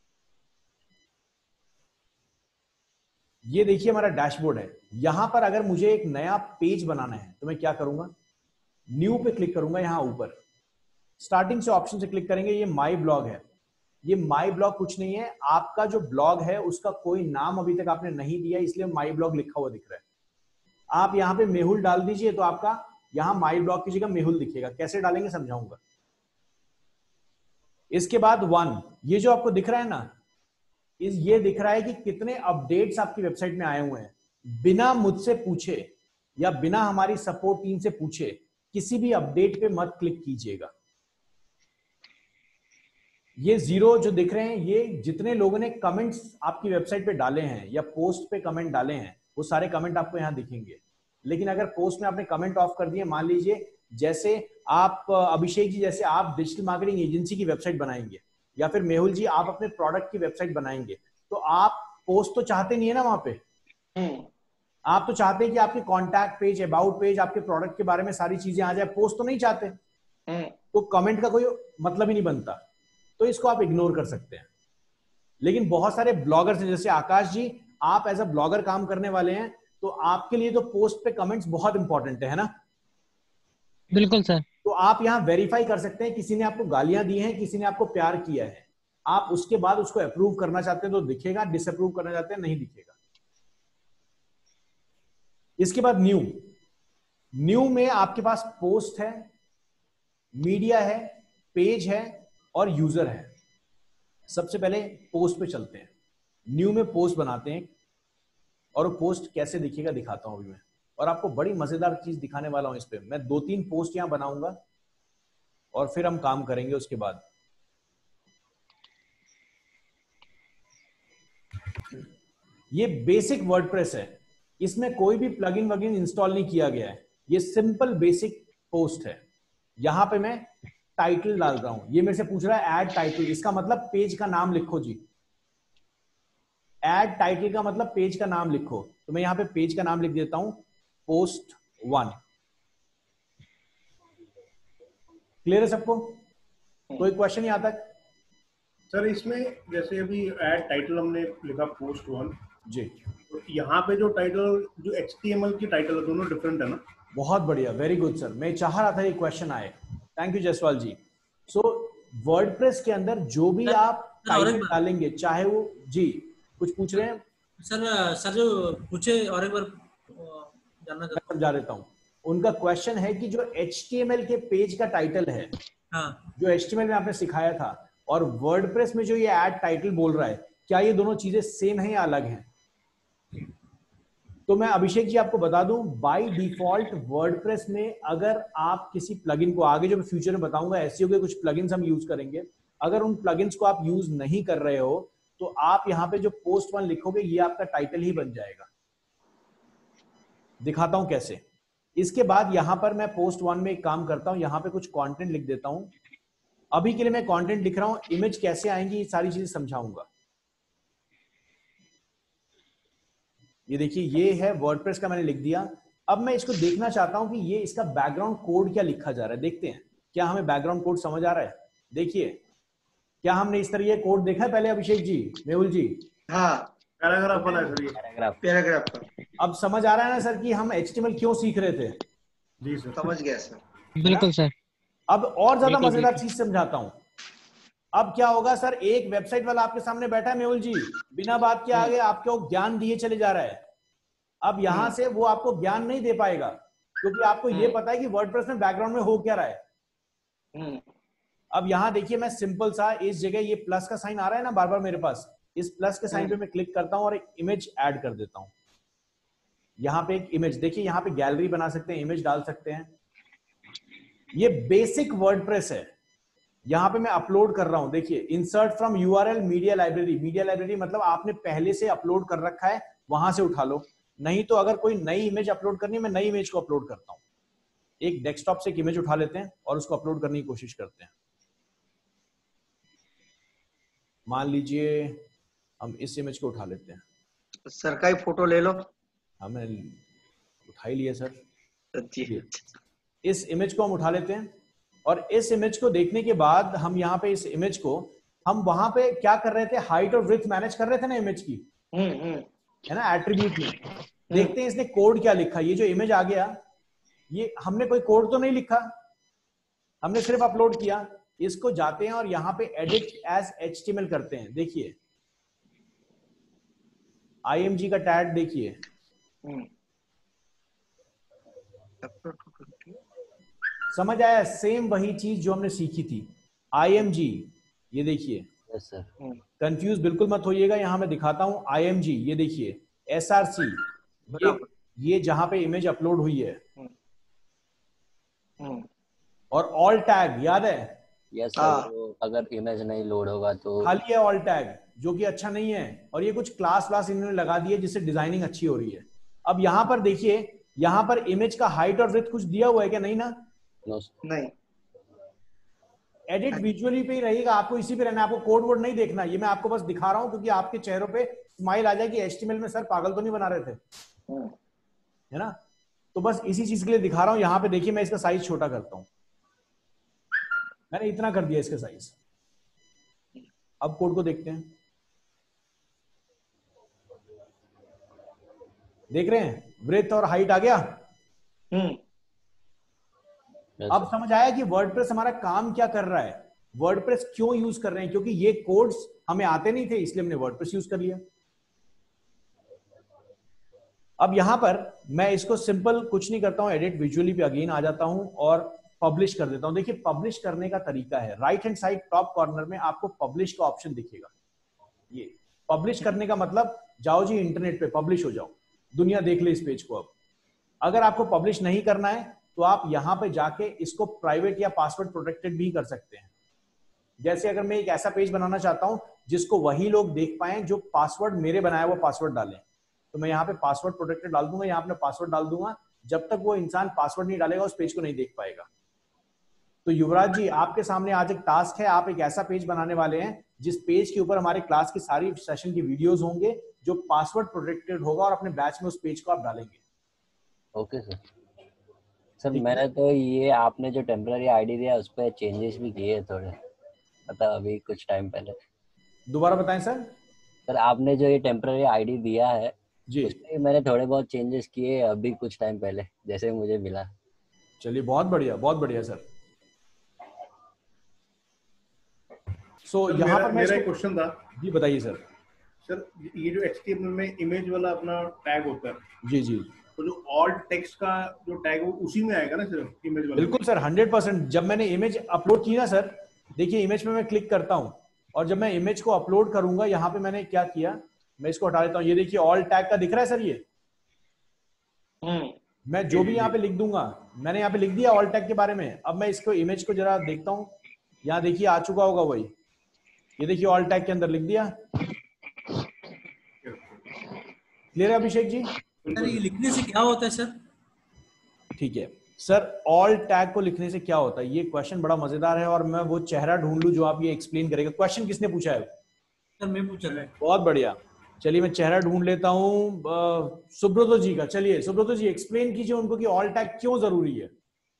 ये देखिए हमारा डैशबोर्ड है। यहां पर अगर मुझे एक नया पेज बनाना है तो मैं क्या करूंगा, न्यू पे क्लिक करूंगा। यहां ऊपर स्टार्टिंग से ऑप्शन से क्लिक करेंगे, ये माई ब्लॉग है। ये माई ब्लॉग कुछ नहीं है, आपका जो ब्लॉग है उसका कोई नाम अभी तक आपने नहीं दिया, इसलिए माई ब्लॉग लिखा हुआ दिख रहा है। आप यहाँ पे मेहुल डाल दीजिए तो आपका यहाँ माई ब्लॉग की जगह मेहुल दिखेगा। कैसे डालेंगे समझाऊंगा। इसके बाद 1, ये जो आपको दिख रहा है ना, ये दिख रहा है कि कितने अपडेट्स आपकी वेबसाइट में आए हुए हैं। बिना मुझसे पूछे या बिना हमारी सपोर्ट टीम से पूछे किसी भी अपडेट पे मत क्लिक कीजिएगा। ये 0 जो दिख रहे हैं, ये जितने लोगों ने कमेंट्स आपकी वेबसाइट पे डाले हैं या पोस्ट पे कमेंट डाले हैं, वो सारे कमेंट आपको यहां दिखेंगे। लेकिन अगर पोस्ट में आपने कमेंट ऑफ कर दिए, मान लीजिए जैसे आप अभिषेक जी, जैसे आप डिजिटल मार्केटिंग एजेंसी की वेबसाइट बनाएंगे, या फिर मेहुल जी आप अपने प्रोडक्ट की वेबसाइट बनाएंगे, तो आप पोस्ट तो चाहते नहीं है ना वहां पे। आप तो चाहते हैं कि आपके कॉन्टैक्ट पेज, अबाउट पेज, आपके प्रोडक्ट के बारे में सारी चीजें आ जाए, पोस्ट तो नहीं चाहते। तो कमेंट का कोई मतलब ही नहीं बनता, तो इसको आप इग्नोर कर सकते हैं। लेकिन बहुत सारे ब्लॉगर्स हैं, जैसे आकाश जी, आप एज अ ब्लॉगर काम करने वाले हैं, तो आपके लिए तो पोस्ट पे कमेंट्स बहुत इंपॉर्टेंट है ना। बिल्कुल सर। तो आप यहाँ वेरीफाई कर सकते हैं, किसी ने आपको गालियां दी हैं, किसी ने आपको प्यार किया है, आप उसके बाद उसको अप्रूव करना चाहते हैं तो दिखेगा, डिसअप्रूव करना चाहते हैं नहीं दिखेगा। इसके बाद न्यू में आपके पास पोस्ट है, मीडिया है, पेज है और यूजर है। सबसे पहले पोस्ट पे चलते हैं। न्यू में पोस्ट बनाते हैं, और वो पोस्ट कैसे दिखेगा दिखाता हूं अभी मैं, और आपको बड़ी मजेदार चीज दिखाने वाला हूं। इस पे मैं 2-3 पोस्ट यहां बनाऊंगा और फिर हम काम करेंगे उसके बाद। ये बेसिक वर्डप्रेस है, इसमें कोई भी प्लगइन वगैरह इंस्टॉल नहीं किया गया है। ये सिंपल बेसिक पोस्ट है। यहां पे मैं टाइटल डाल रहा हूं, ये मेरे से पूछ रहा है ऐड टाइटल, इसका मतलब पेज का नाम लिखो जी। ऐड टाइटल का मतलब पेज का नाम लिखो, तो मैं यहां पे पेज का नाम लिख देता हूं, पोस्ट 1। क्लियर है सबको? कोई क्वेश्चन नहीं आता सर? इसमें जैसे अभी ऐड टाइटल हमने लिखा पोस्ट 1 जी, तो यहाँ पे जो टाइटल, जो HTML की टाइटल है, दोनों डिफरेंट है ना? बहुत बढ़िया, वेरी गुड सर। मैं चाह रहा था ये क्वेश्चन आए। Thank you Jaiswal ji. So WordPress के अंदर जो भी आप टाइटल डालेंगे, चाहे वो जी कुछ पूछ रहे हैं सर जो पूछे और एक बार जानना चाहता हूं, समझा देता हूं। उनका क्वेश्चन है कि जो HTML के पेज का टाइटल है, जो HTML में आपने सिखाया था, और वर्डप्रेस में जो ये ऐड टाइटल बोल रहा है, क्या ये दोनों चीजें सेम है या अलग हैं? तो मैं अभिषेक जी आपको बता दूं, बाय डिफॉल्ट वर्डप्रेस में अगर आप किसी प्लगइन को, आगे जो फ्यूचर में बताऊंगा एसईओ के कुछ प्लगइन्स हम यूज करेंगे, अगर उन प्लगइन्स को आप यूज नहीं कर रहे हो, तो आप यहाँ पे जो पोस्ट 1 लिखोगे ये आपका टाइटल ही बन जाएगा। दिखाता हूं कैसे। इसके बाद यहां पर मैं पोस्ट 1 में एक काम करता हूं, यहां पे कुछ कंटेंट लिख देता हूं। अभी के लिए मैं कंटेंट लिख रहा हूं, इमेज कैसे आएंगी ये सारी चीजें समझाऊंगा। ये देखिए, ये है वर्डप्रेस का, मैंने लिख दिया। अब मैं इसको देखना चाहता हूं कि ये इसका बैकग्राउंड कोड क्या लिखा जा रहा है। देखते हैं क्या हमें बैकग्राउंड कोड समझ आ रहा है। देखिए, क्या हमने इस तरह ये कोड देखा है पहले अभिषेक जी, मेहुल जी? हाँ, पैराग्राफ बना है पैराग्राफ का। अब समझ आ रहा है ना सर कि हम HTML क्यों सीख रहे थे? जी सर, समझ गया सर। बिल्कुल सर। अब और ज्यादा मजेदार चीज समझाता हूं। अब क्या होगा सर, एक वेबसाइट वाला आपके सामने बैठा है मेहुल जी, बिना बात के आगे आपको ज्ञान दिए चले जा रहा है। अब यहां से वो आपको ज्ञान नहीं दे पाएगा, क्योंकि आपको ये पता है कि वर्डप्रेस में बैकग्राउंड में हो क्या रहा है। अब यहां देखिए, मैं सिंपल सा इस जगह ये प्लस का साइन आ रहा है ना बार बार मेरे पास, इस प्लस के साइन पे मैं क्लिक करता हूं और एक इमेज ऐड कर देता हूं। यहां पे एक इमेज, देखिए यहां पे गैलरी बना सकते हैं, इमेज डाल सकते हैं। ये बेसिक वर्डप्रेस है। यहां पे मैं अपलोड कर रहा हूं, देखिए insert from URL media library. Media library मतलब आपने पहले से अपलोड कर रखा है, वहां से उठा लो। नहीं तो अगर कोई नई इमेज अपलोड करनी है, मैं नई इमेज को अपलोड करता हूं। एक डेस्कटॉप से एक इमेज उठा लेते हैं और उसको अपलोड करने की कोशिश करते हैं। मान लीजिए हम इस इमेज को उठा लेते हैं। सर का ही फोटो ले लो। हमें उठा ही लिया सर। जी। इस इमेज को हम उठा लेते हैं, और इस इमेज को देखने के बाद हम यहाँ पे इस इमेज को, हम वहां पे क्या कर रहे थे, हाइट और विड्थ मैनेज कर रहे थे ना इमेज की, है ना, एट्रीब्यूट में। देखते हैं इसने कोड क्या लिखा। ये जो इमेज आ गया, ये हमने कोई कोड तो नहीं लिखा, हमने सिर्फ अपलोड किया। इसको जाते हैं और यहाँ पे एडिट एज HTML करते हैं। देखिए IMG का टैग देखिए, समझ आया? सेम वही चीज जो हमने सीखी थी। IMG, ये देखिए। Yes sir. कंफ्यूज बिल्कुल मत होइएगा, यहां मैं दिखाता हूं। IMG, ये देखिए। SRC, ये जहां पे इमेज अपलोड हुई है। और ऑल टैग याद है? Yes sir. तो अगर इमेज नहीं लोड होगा तो खाली है ऑल टैग, जो कि अच्छा नहीं है। और ये कुछ क्लास व्लास इन्होंने लगा दी है जिससे डिजाइनिंग अच्छी हो रही है। अब यहाँ पर देखिए, यहाँ पर इमेज का हाइट और विड्थ कुछ दिया हुआ है क्या? नहीं ना? नहीं। एडिट विजुअली पे ही रहेगा, आपको इसी पे रहना है, आपको कोड वोड नहीं देखना। ये मैं आपको बस दिखा रहा हूँ क्योंकि आपके चेहरों पे स्माइल आ जाए कि HTML में सर पागल तो नहीं बना रहे थे, है ना? तो बस इसी चीज के लिए दिखा रहा हूँ। यहाँ पे देखिए, मैं इसका साइज छोटा करता हूँ। मैंने इतना कर दिया इसका साइज। अब कोड को देखते हैं। देख रहे हैं? ब्रेथ और हाइट आ गया। अब समझ आया कि वर्डप्रेस हमारा काम क्या कर रहा है, वर्डप्रेस क्यों यूज कर रहे हैं? क्योंकि ये कोड्स हमें आते नहीं थे, इसलिए हमने वर्डप्रेस यूज कर लिया। अब यहां पर मैं इसको सिंपल कुछ नहीं करता हूं, एडिट विजुअली पे अगेन आ जाता हूं और पब्लिश कर देता हूं। देखिए पब्लिश करने का तरीका है, right hand side top corner में आपको पब्लिश का ऑप्शन दिखेगा। ये पब्लिश करने का मतलब, जाओ जी इंटरनेट पे, पब्लिश हो जाओ, दुनिया देख ले इस पेज को। अब अगर आपको पब्लिश नहीं करना है तो आप यहां पे जाके इसको प्राइवेट या पासवर्ड प्रोटेक्टेड भी कर सकते हैं। जैसे अगर मैं एक ऐसा पेज बनाना चाहता हूं जिसको वही लोग देख पाए जो पासवर्ड मेरे बनाया हुआ पासवर्ड डालें, तो मैं यहाँ पे पासवर्ड प्रोटेक्टेड डाल दूंगा, यहाँ पे पासवर्ड डाल दूंगा। जब तक वो इंसान पासवर्ड नहीं डालेगा उस पेज को नहीं देख पाएगा। तो युवराज जी, आपके सामने आज एक टास्क है, आप एक ऐसा पेज बनाने वाले हैं जिस पेज के ऊपर हमारे क्लास की सारी सेशन की वीडियोस होंगे, जो पासवर्ड प्रोटेक्टेड होगा, और अपने बैच में उस पेज को आप डालेंगे। Okay sir. सर मैंने तो ये आपने जो टेम्पररी आईडी दिया उस पर चेंजेस भी किए थोड़े, मतलब अभी कुछ टाइम पहले। दोबारा बताएं सर। सर आपने जो ये टेम्पररी आईडी दिया है जी, उसमें मैंने थोड़े बहुत चेंजेस किए अभी कुछ टाइम पहले, जैसे मुझे मिला। चलिए बहुत बढ़िया सर। सो यहाँ पर मेरा एक क्वेश्चन था। जी बताइए सर। सर ये जो HTML में इमेज वाला अपना टैग होता है, जी जी, तो जो ऑल्ट टेक्स्ट का जो टैग है उसी में आएगा ना सिर्फ इमेज वाला? बिल्कुल सर, 100%। जब मैंने इमेज अपलोड की ना सर, देखिए इमेज में मैं क्लिक करता हूं और जब मैं इमेज को अपलोड करूंगा, यहाँ पे मैंने क्या किया, मैं इसको हटा देता हूँ। ये देखिए ऑल टैग का दिख रहा है सर। ये मैं जो भी यहाँ पे लिख दूंगा, मैंने यहाँ पे लिख दिया ऑल टैग के बारे में। अब मैं इसको इमेज को जरा देखता हूँ, यहाँ देखिए आ चुका होगा वही। ये देखिए ऑल टैग के अंदर लिख दिया। क्लियर है अभिषेक जी? सर ये लिखने से क्या होता है सर? ठीक है सर, ऑल टैग को लिखने से क्या होता है, ये क्वेश्चन बड़ा मजेदार है और मैं वो चेहरा ढूंढ लूं जो आप ये एक्सप्लेन करेगा। क्वेश्चन किसने पूछा है? सर मैं पूछ रहा हूँ। बहुत बढ़िया, चलिए मैं चेहरा ढूंढ लेता हूँ सुब्रतो जी का। चलिए सुब्रतो जी एक्सप्लेन कीजिए उनको कि ऑल टैग क्यों जरूरी है।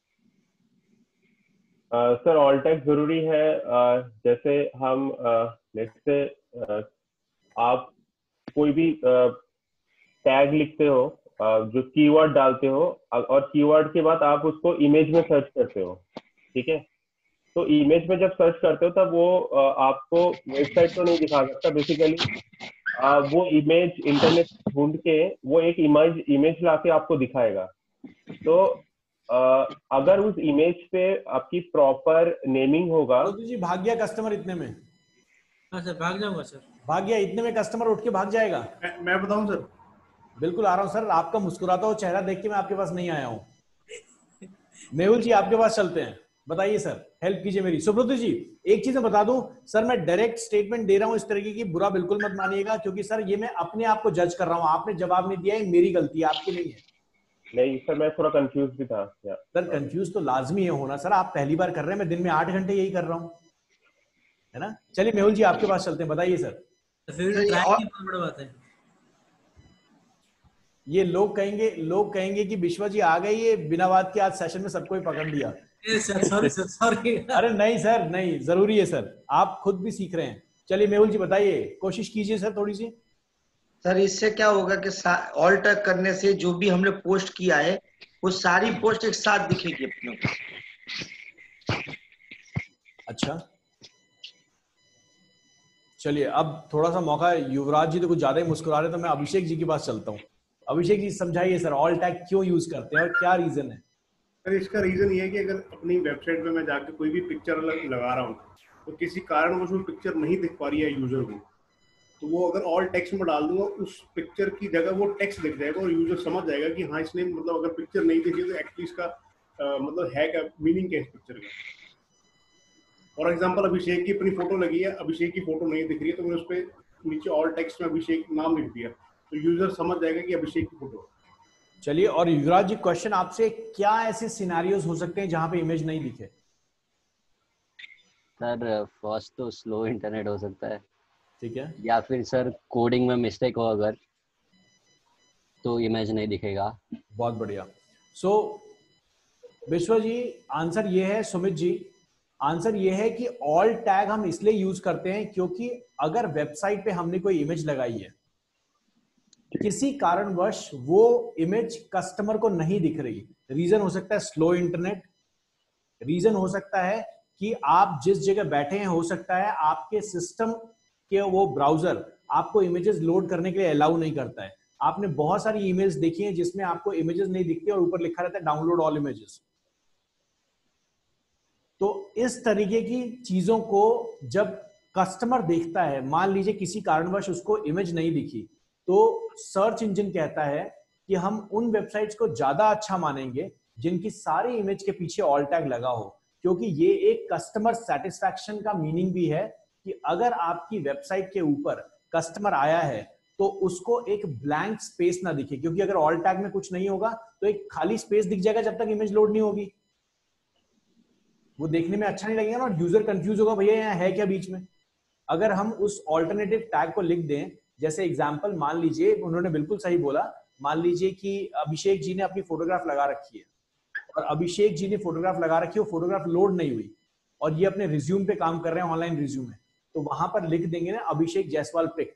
सर ऑल टैग जरूरी है, जैसे हम लेट्स से आप कोई भी टैग लिखते हो, जो कीवर्ड डालते हो, और कीवर्ड के बाद आप उसको इमेज में सर्च करते हो, ठीक है? तो इमेज में जब सर्च करते हो तब वो आपको वेबसाइट तो नहीं दिखा सकता बेसिकली। वो इमेज इंटरनेट ढूंढ के वो एक इमेज लाके आपको दिखाएगा। तो अगर उस इमेज पे आपकी प्रॉपर नेमिंग होगा। जी भाग गया कस्टमर इतने में। हाँ सर भाग जाऊंगा सर। भाग गया इतने में, कस्टमर उठ के भाग जाएगा। मैं बताऊं सर? बिल्कुल आ रहा हूँ सर, आपका मुस्कुराता हुआ चेहरा देख के मैं आपके पास नहीं आया हूँ। मेहुल जी आपके पास चलते हैं, बताइए सर, हेल्प कीजिए मेरी। सुब्रत जी एक चीज मैं बता दूं सर, मैं डायरेक्ट स्टेटमेंट दे रहा हूं इस तरीके की, बुरा बिल्कुल मत मानिएगा, क्योंकि सर ये मैं अपने आप को जज कर रहा हूं। आपने जवाब नहीं दिया है, मेरी गलती है, आपकी नहीं है। नहीं सर, मैं थोड़ा कंफ्यूज भी था। सर कंफ्यूज तो लाजमी है होना सर, आप पहली बार कर रहे हैं, मैं दिन में 8 घंटे यही कर रहा हूँ, है ना। चलिए मेहुल जी आपके पास चलते हैं, बताइए सर। तो फिर ट्रैक की बहुत बड़ी बात है। ये लोग कहेंगे कि विश्वा जी आ गए, ये बिना बात के आज सेशन में सबको ही पकड़ लिया। सॉरी। अरे नहीं सर, नहीं, जरूरी है सर, आप खुद भी सीख रहे हैं। चलिए मेहुल जी बताइए, कोशिश कीजिए सर थोड़ी सी। सर इससे क्या होगा कि ऑल टैग करने से जो भी हमने पोस्ट किया है वो सारी पोस्ट एक साथ दिखेगी अपने को। अच्छा, चलिए अब थोड़ा सा मौका है, युवराज जी तो कुछ ज्यादा ही मुस्कुरा रहे, तो मैं अभिषेक जी के पास चलता हूँ। अभिषेक जी समझाइए सर, ऑल टैग क्यों यूज करते हैं और क्या रीजन है? सर इसका रीजन ये है कि अगर अपनी वेबसाइट पे मैं जाके कोई भी पिक्चर लगा रहा हूँ तो किसी कारणवश वो पिक्चर नहीं दिख पा रही है यूजर को, तो वो अगर ऑल टेक्स्ट में डाल दूंगा उस पिक्चर की जगह वो टेक्स्ट दिख जाएगा और यूजर समझ जाएगा कि हाँ इसने मतलब अगर पिक्चर नहीं दिखी तो एक्चुअली इसका मतलब है क्या, मीनिंग क्या इस पिक्चर का। फॉर एग्जांपल अभिषेक की अपनी फोटो लगी है, अभिषेक की फोटो नहीं दिख रही है तो मैंने उस पर नीचे ऑल टेक्स्ट में अभिषेक नाम लिख दिया तो यूजर समझ जाएगा कि अभिषेक की फोटो। चलिए, और युवराज जी क्वेश्चन आपसे, क्या ऐसे सिनेरियोज हो सकते हैं जहां पे इमेज नहीं दिखे? सर फर्स्ट तो स्लो इंटरनेट हो सकता है, ठीक है, या फिर सर कोडिंग में मिस्टेक हो अगर, तो इमेज नहीं दिखेगा। बहुत बढ़िया। सो विश्व जी आंसर ये है, सुमित जी आंसर ये है कि ऑल टैग हम इसलिए यूज करते हैं क्योंकि अगर वेबसाइट पे हमने कोई इमेज लगाई है, किसी कारणवश वो इमेज कस्टमर को नहीं दिख रही, रीजन हो सकता है स्लो इंटरनेट, रीजन हो सकता है कि आप जिस जगह बैठे हैं, हो सकता है आपके सिस्टम के वो ब्राउजर आपको इमेजेस लोड करने के लिए अलाउ नहीं करता है। आपने बहुत सारी ईमेल्स देखी हैं जिसमें आपको इमेजेस नहीं दिखती और ऊपर लिखा रहता है डाउनलोड ऑल इमेजेस। तो इस तरीके की चीजों को जब कस्टमर देखता है, मान लीजिए किसी कारणवश उसको इमेज नहीं दिखी, तो सर्च इंजन कहता है कि हम उन वेबसाइट्स को ज्यादा अच्छा मानेंगे जिनकी सारी इमेज के पीछे ऑल टैग लगा हो, क्योंकि ये एक कस्टमर सेटिस्फैक्शन का मीनिंग भी है कि अगर आपकी वेबसाइट के ऊपर कस्टमर आया है तो उसको एक ब्लैंक स्पेस ना दिखे, क्योंकि अगर ऑल टैग में कुछ नहीं होगा तो एक खाली स्पेस दिख जाएगा जब तक इमेज लोड नहीं होगी, वो देखने में अच्छा नहीं लगेगा ना, और यूजर कंफ्यूज होगा भैया यहाँ है क्या बीच में। अगर हम उस ऑल्टरनेटिव टैग को लिख दें, जैसे एग्जांपल मान लीजिए, उन्होंने बिल्कुल सही बोला, मान लीजिए कि अभिषेक जी ने अपनी फोटोग्राफ लगा रखी है और अभिषेक जी ने फोटोग्राफ लगा रखी है, वो फोटोग्राफ लोड नहीं हुई और ये अपने रिज्यूम पे काम कर रहे हैं, ऑनलाइन रिज्यूम है, तो वहां पर लिख देंगे ना अभिषेक जायसवाल पिक,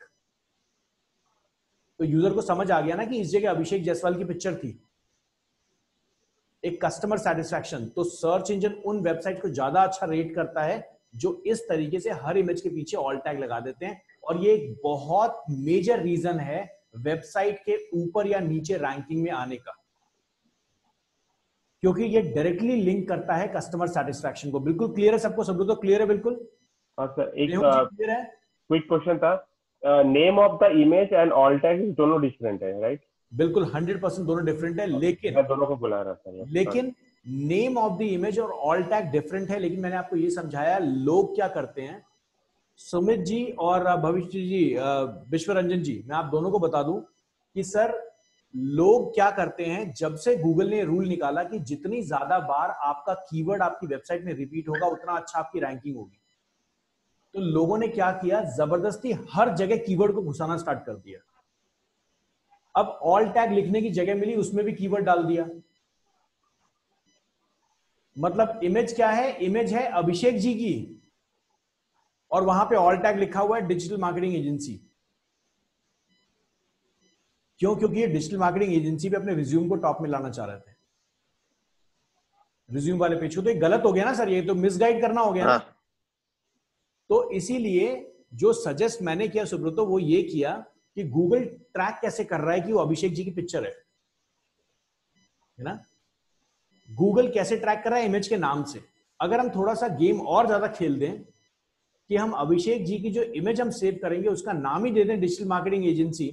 तो यूजर को समझ आ गया ना कि इस जगह अभिषेक जायसवाल की पिक्चर थी, एक कस्टमर सेटिस्फैक्शन। तो सर्च इंजन उन वेबसाइट को ज्यादा अच्छा रेट करता है जो इस तरीके से हर इमेज के पीछे ऑल टैग लगा देते हैं, और ये एक बहुत मेजर रीजन है वेबसाइट के ऊपर या नीचे रैंकिंग में आने का, क्योंकि ये डायरेक्टली लिंक करता है कस्टमर सेटिस्फैक्शन को। बिल्कुल क्लियर है सबको? सब तो क्लियर है बिल्कुल? हाँ सर, एक क्लियर है? क्विक क्वेश्चन था, name of the image and alt tag दोनों डिफरेंट है, राइट? बिल्कुल 100% दोनों डिफरेंट है, लेकिन मैं दोनों को बुला रहा था, लेकिन नेम ऑफ द इमेज और ऑल टैग डिफरेंट है। लेकिन मैंने आपको ये समझाया लोग क्या करते हैं, सुमित जी और भविष्य जी, विश्वरंजन जी, मैं आप दोनों को बता दूं कि सर लोग क्या करते हैं, जब से गूगल ने रूल निकाला कि जितनी ज्यादा बार आपका कीवर्ड आपकी वेबसाइट में रिपीट होगा उतना अच्छा आपकी रैंकिंग होगी, तो लोगों ने क्या किया, जबरदस्ती हर जगह कीवर्ड को घुसाना स्टार्ट कर दिया। अब ऑल टैग लिखने की जगह मिली, उसमें भी कीवर्ड डाल दिया। मतलब इमेज क्या है, इमेज है अभिषेक जी की और वहां पे ऑल टैग लिखा हुआ है डिजिटल मार्केटिंग एजेंसी। क्यों? क्योंकि ये डिजिटल मार्केटिंग एजेंसी पे अपने रिज्यूम को टॉप में लाना चाह रहे थे, रिज्यूम वाले पेज को। तो ये गलत हो गया ना सर, ये तो मिसगाइड करना हो गया ना। तो इसीलिए जो सजेस्ट मैंने किया सुब्रतो, वो ये किया कि गूगल ट्रैक कैसे कर रहा है कि वो अभिषेक जी की पिक्चर है ना। गूगल कैसे ट्रैक कर रहा है, इमेज के नाम से। अगर हम थोड़ा सा गेम और ज्यादा खेल दें कि हम अभिषेक जी की जो इमेज हम सेव करेंगे उसका नाम ही दे दें डिजिटल मार्केटिंग एजेंसी,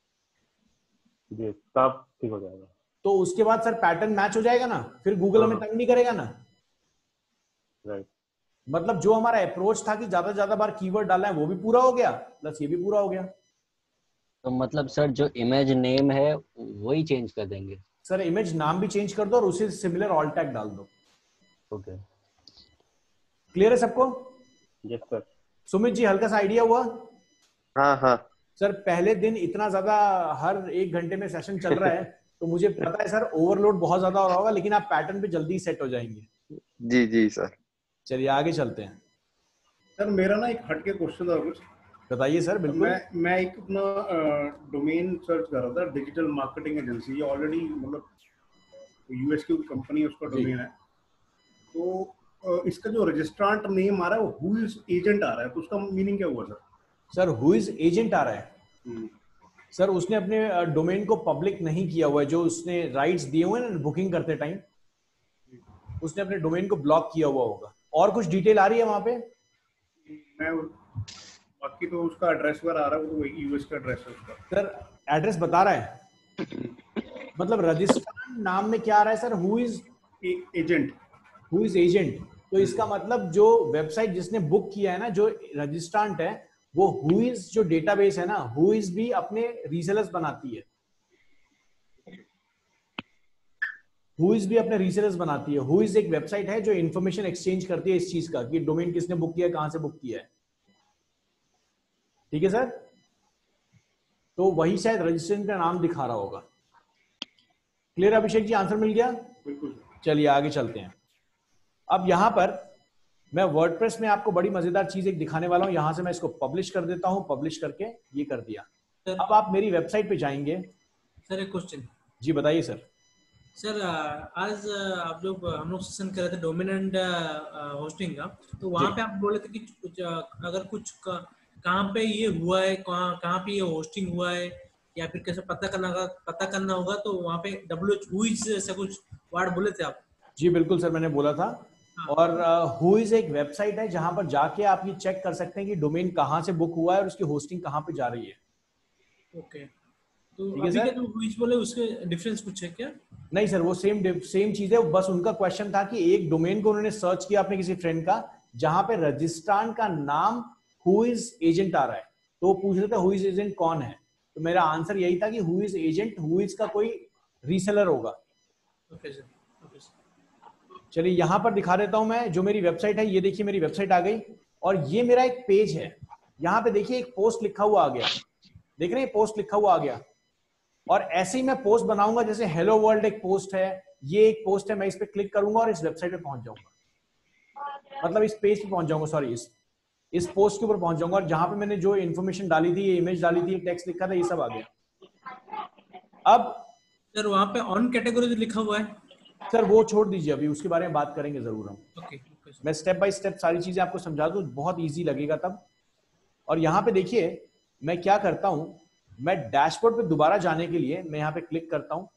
तब ठीक हो जाएगा। तो उसके बाद सर पैटर्न मैच हो जाएगा ना, फिर गूगल हमें तंग नहीं करेगा ना। राइट, मतलब जो हमारा अप्रोच था कि ज्यादा से ज्यादा बार कीवर्ड डालना है वो भी पूरा हो गया, प्लस ये भी पूरा हो गया। तो मतलब सर जो इमेज नेम है वही चेंज कर देंगे? सर इमेज नाम भी चेंज कर दो और उसे सिमिलर ऑल टैग डाल दो। ओके, क्लियर है सबको? Yes sir. सुमित जी हल्का सा आइडिया हुआ? हाँ हाँ सर पहले दिन इतना ज्यादा हर 1 घंटे में सेशन चल रहा है तो मुझे पता है सर ओवरलोड बहुत ज्यादा हो रहा होगा, लेकिन आप पैटर्न पे जल्दी सेट हो जाएंगे। जी जी सर। चलिए आगे चलते हैं। सर मेरा ना एक हटके क्वेश्चन था कुछ, बताइए सर। बिल्कुल। मैं एक अपना डोमेन सर्च कर रहा था, डिजिटल मार्केटिंग एजेंसी, ये ऑलरेडी मतलब यूएस की कंपनी है, उसका डोमेन है। तो इसका जो रजिस्ट्रांट नेम आ रहा है वो हु इज एजेंट आ रहा है, तो उसका मीनिंग क्या हुआ सर? सर हु इज एजेंट आ रहा है, सर उसने अपने डोमेन को पब्लिक नहीं किया हुआ है, जो उसने राइट्स दिए हुए हैं ना बुकिंग करते टाइम, उसने अपने डोमेन को ब्लॉक किया हुआ होगा। और कुछ डिटेल आ रही है वहां पे? मैं बाकी तो उसका एड्रेस वगैरह आ रहा है, वो तो यूएस का एड्रेस है उसका। सर एड्रेस बता रहा है, मतलब रजिस्ट्रांट नाम में क्या आ रहा है sir? Who is agent, who is agent. तो इसका मतलब जो वेबसाइट जिसने बुक किया है ना, जो रजिस्ट्रांट है, वो हु इज जो डेटाबेस है ना, हु इज भी अपने रीसेलर्स बनाती है, हु इज भी अपने रीसेलर्स बनाती है। हु इज एक वेबसाइट है जो इंफॉर्मेशन एक्सचेंज करती है इस चीज का कि डोमेन किसने बुक किया है, कहां से बुक किया है। ठीक है सर, तो वही शायद रजिस्ट्रेशन का नाम दिखा रहा होगा। क्लियर अभिषेक जी, आंसर मिल गया? बिल्कुल। चलिए आगे चलते हैं। अब यहां पर मैं वर्डप्रेस में आपको बड़ी मजेदार चीज एक दिखाने वाला हूं। यहां से मैं इसको पब्लिश कर देता हूं, पब्लिश करके ये कर दिया। अब आप मेरी वेबसाइट पे जाएंगे। सर एक क्वेश्चन। जी बताइए सर। सर आज हम लोग सेशन कर रहे थे डोमेन एंड होस्टिंग का, तो वहाँ पे आप बोले थे कि कुछ अगर कुछ कहाँ पे ये हुआ है, कहाँ पे ये होस्टिंग हुआ है, या फिर कैसे पता करना होगा, तो वहाँ पे WH से कुछ वर्ड बोले थे आप। जी बिल्कुल सर, मैंने बोला था। और हु इज एक वेबसाइट है जहां पर जाके आप ये चेक कर सकते हैं कि डोमेन कहाँ से बुक हुआ है और उसकी होस्टिंग कहाँ पे जा रही है। ओके, तो अभी के जो हुईज बोले उसके डिफरेंस कुछ है क्या? नहीं सर, वो सेम चीज है। बस उनका क्वेश्चन था कि एक डोमेन को उन्होंने सर्च किया अपने किसी फ्रेंड का, जहां पे रजिस्ट्रांट का नाम हु इज एजेंट आ रहा है, तो वो पूछ रहे थे हु इज एजेंट कौन है। तो मेरा आंसर यही था कि who is agent, who is का कोई रीसेलर होगा। Okay sir. चलिए यहां पर दिखा देता हूं मैं जो मेरी वेबसाइट है। ये देखिए मेरी वेबसाइट आ गई और ये मेरा एक पेज है। यहाँ पे देखिए एक पोस्ट लिखा हुआ आ गया, देख रहे हैं पोस्ट लिखा हुआ आ गया। और ऐसे ही मैं पोस्ट बनाऊंगा, जैसे हेलो वर्ल्ड एक पोस्ट है, ये एक पोस्ट है, मैं इस पे क्लिक करूंगा और इस वेबसाइट पे पहुंच जाऊंगा, मतलब इस पेज पे पहुंच जाऊंगा, सॉरी इस पोस्ट के ऊपर पहुंच जाऊंगा। और जहां पे मैंने जो इन्फॉर्मेशन डाली थी, ये इमेज डाली थी, टेक्स्ट लिखा था, ये सब आ गया। अब सर वहां पे ऑन कैटेगरी लिखा हुआ है सर, वो छोड़ दीजिए, अभी उसके बारे में बात करेंगे जरूर हम। ओके, मैं स्टेप बाय स्टेप सारी चीजें आपको समझा दूं, बहुत इजी लगेगा तब। और यहाँ पे देखिए मैं क्या करता हूं, मैं डैशबोर्ड पे दोबारा जाने के लिए मैं यहाँ पे क्लिक करता हूं,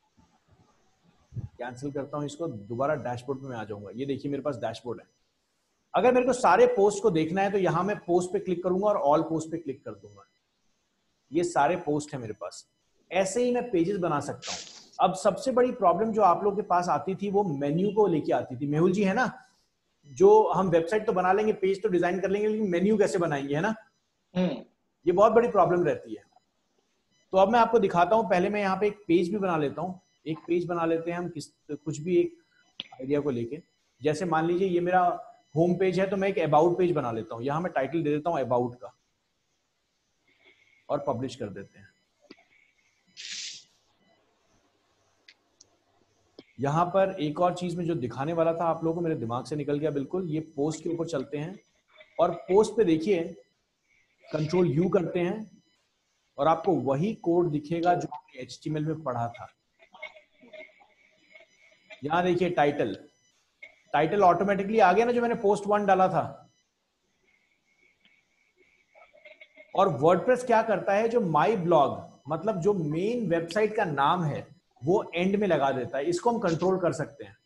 कैंसिल करता हूं इसको, दोबारा डैशबोर्ड पे मैं आ जाऊंगा। ये देखिए मेरे पास डैशबोर्ड है। अगर मेरे को सारे पोस्ट को देखना है तो यहाँ मैं पोस्ट पे क्लिक करूंगा और ऑल पोस्ट पे क्लिक कर दूंगा। ये सारे पोस्ट है मेरे पास। ऐसे ही मैं पेजेस बना सकता हूँ। अब सबसे बड़ी प्रॉब्लम जो आप लोगों के पास आती थी वो मेन्यू को लेके आती थी। मेहुल जी है ना, जो हम वेबसाइट तो बना लेंगे, पेज तो डिजाइन कर लेंगे, लेकिन मेन्यू कैसे बनाएंगे, है ना? ये बहुत बड़ी प्रॉब्लम रहती है। तो अब मैं आपको दिखाता हूं। पहले मैं यहाँ पे एक पेज भी बना लेता हूँ। एक पेज बना लेते हैं हम कुछ भी एक आइडिया को लेके। जैसे मान लीजिए ये मेरा होम पेज है, तो मैं एक अबाउट पेज बना लेता हूँ। यहाँ मैं टाइटल दे देता हूँ अबाउट का और पब्लिश कर देते हैं। यहाँ पर एक और चीज में जो दिखाने वाला था आप लोगों को, मेरे दिमाग से निकल गया बिल्कुल। ये पोस्ट के ऊपर चलते हैं और पोस्ट पे देखिए कंट्रोल यू करते हैं और आपको वही कोड दिखेगा जो आपने HTML में पढ़ा था। यहाँ देखिए टाइटल ऑटोमेटिकली आ गया ना, जो मैंने पोस्ट 1 डाला था। और वर्डप्रेस क्या करता है, जो माई ब्लॉग मतलब जो मेन वेबसाइट का नाम है वो एंड में लगा देता है। इसको हम कंट्रोल कर सकते हैं।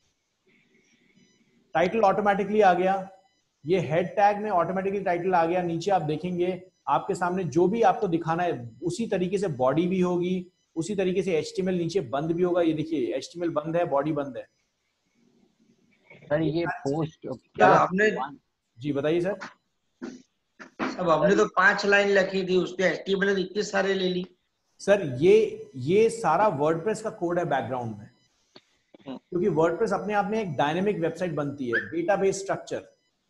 टाइटल ऑटोमेटिकली आ गया, ये हेड टैग में ऑटोमेटिकली टाइटल आ गया। नीचे आप देखेंगे आपके सामने जो भी आपको दिखाना है उसी तरीके से बॉडी भी होगी, उसी तरीके से HTML नीचे बंद भी होगा। ये देखिए HTML बंद है, बॉडी बंद है। सर ये पोस्ट क्या आपने, जी बताइए सर। अब हमने तो 5 लाइन लिखी थी, उस पे HTML इतने सारे ले ली। सर ये सारा वर्डप्रेस का कोड है बैकग्राउंड में, क्योंकि वर्डप्रेस अपने आप में एक डायनेमिक वेबसाइट बनती है, डेटाबेस स्ट्रक्चर।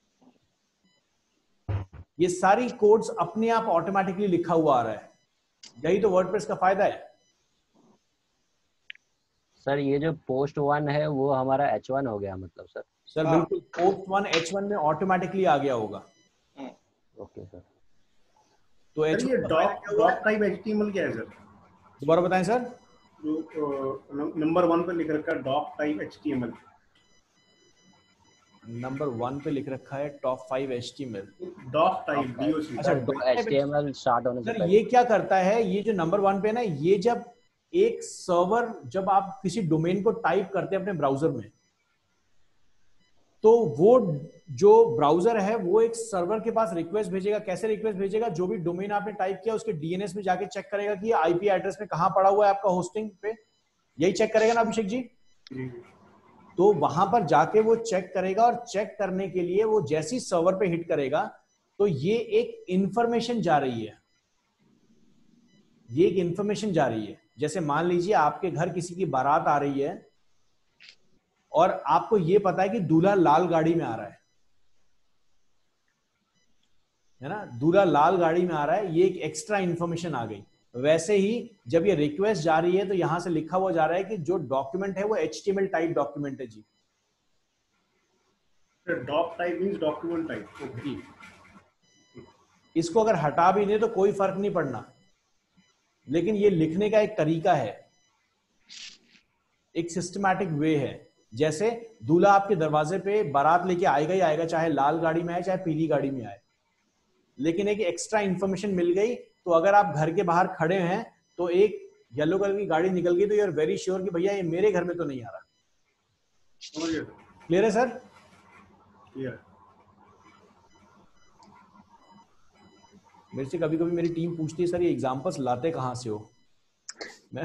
ये सारी कोड्स अपने आप ऑटोमेटिकली लिखा हुआ आ रहा है। यही तो वर्डप्रेस का फायदा है। सर ये जो पोस्ट 1 है वो हमारा H1 हो गया मतलब सर? सर बिल्कुल, पोस्ट 1 H1 में ऑटोमेटिकली आ गया होगा। Okay sir. तो ये डॉक टाइप HTML क्या है सर? दोबारा बताएं सर। जो नंबर 1 पे लिख रखा है डॉक टाइप HTML। नंबर 1 पे लिख रखा है top 5 HTML। Doc type DOC। अच्छा, HTML स्टार्ट होने से सर पहले ये क्या करता है, ये जो नंबर 1 पे ना, ये जब एक सर्वर, जब आप किसी डोमेन को टाइप करते हैं अपने ब्राउजर में, तो वो जो ब्राउजर है वो एक सर्वर के पास रिक्वेस्ट भेजेगा। कैसे रिक्वेस्ट भेजेगा? जो भी डोमेन आपने टाइप किया उसके DNS में जाके चेक करेगा कि IP एड्रेस में कहां पड़ा हुआ है आपका होस्टिंग पे, यही चेक करेगा ना अभिषेक जी? तो वहां पर जाके वो चेक करेगा, और चेक करने के लिए वो जैसी सर्वर पे हिट करेगा तो ये एक इंफॉर्मेशन जा रही है, ये एक इंफॉर्मेशन जा रही है। जैसे मान लीजिए आपके घर किसी की बारात आ रही है और आपको ये पता है कि दूल्हा लाल गाड़ी में आ रहा है ना, दूल्हा लाल गाड़ी में आ रहा है, ये एक एक्स्ट्रा इंफॉर्मेशन आ गई। वैसे ही जब ये रिक्वेस्ट जा रही है तो यहां से लिखा हुआ जा रहा है कि जो डॉक्यूमेंट है वो HTML टाइप डॉक्यूमेंट है जी। Doc type means document type जी। इसको अगर हटा भी दे तो कोई फर्क नहीं पड़ना, लेकिन ये लिखने का एक तरीका है, एक सिस्टमैटिक वे है। जैसे दूल्हा आपके दरवाजे पे बारात लेके आएगा ही आएगा, चाहे लाल गाड़ी में आए चाहे पीली गाड़ी में आए, लेकिन एक एक्स्ट्रा इंफॉर्मेशन मिल गई। तो अगर आप घर के बाहर खड़े हैं तो एक येलो कलर की गाड़ी निकल गई तो यू आर वेरी श्योर कि भैया ये मेरे घर में तो नहीं आ रहा। क्लियर है सर? क्लियर। मेरे से कभी कभी मेरी टीम पूछती है सर ये एग्जांपल्स लाते कहां से हो, मैं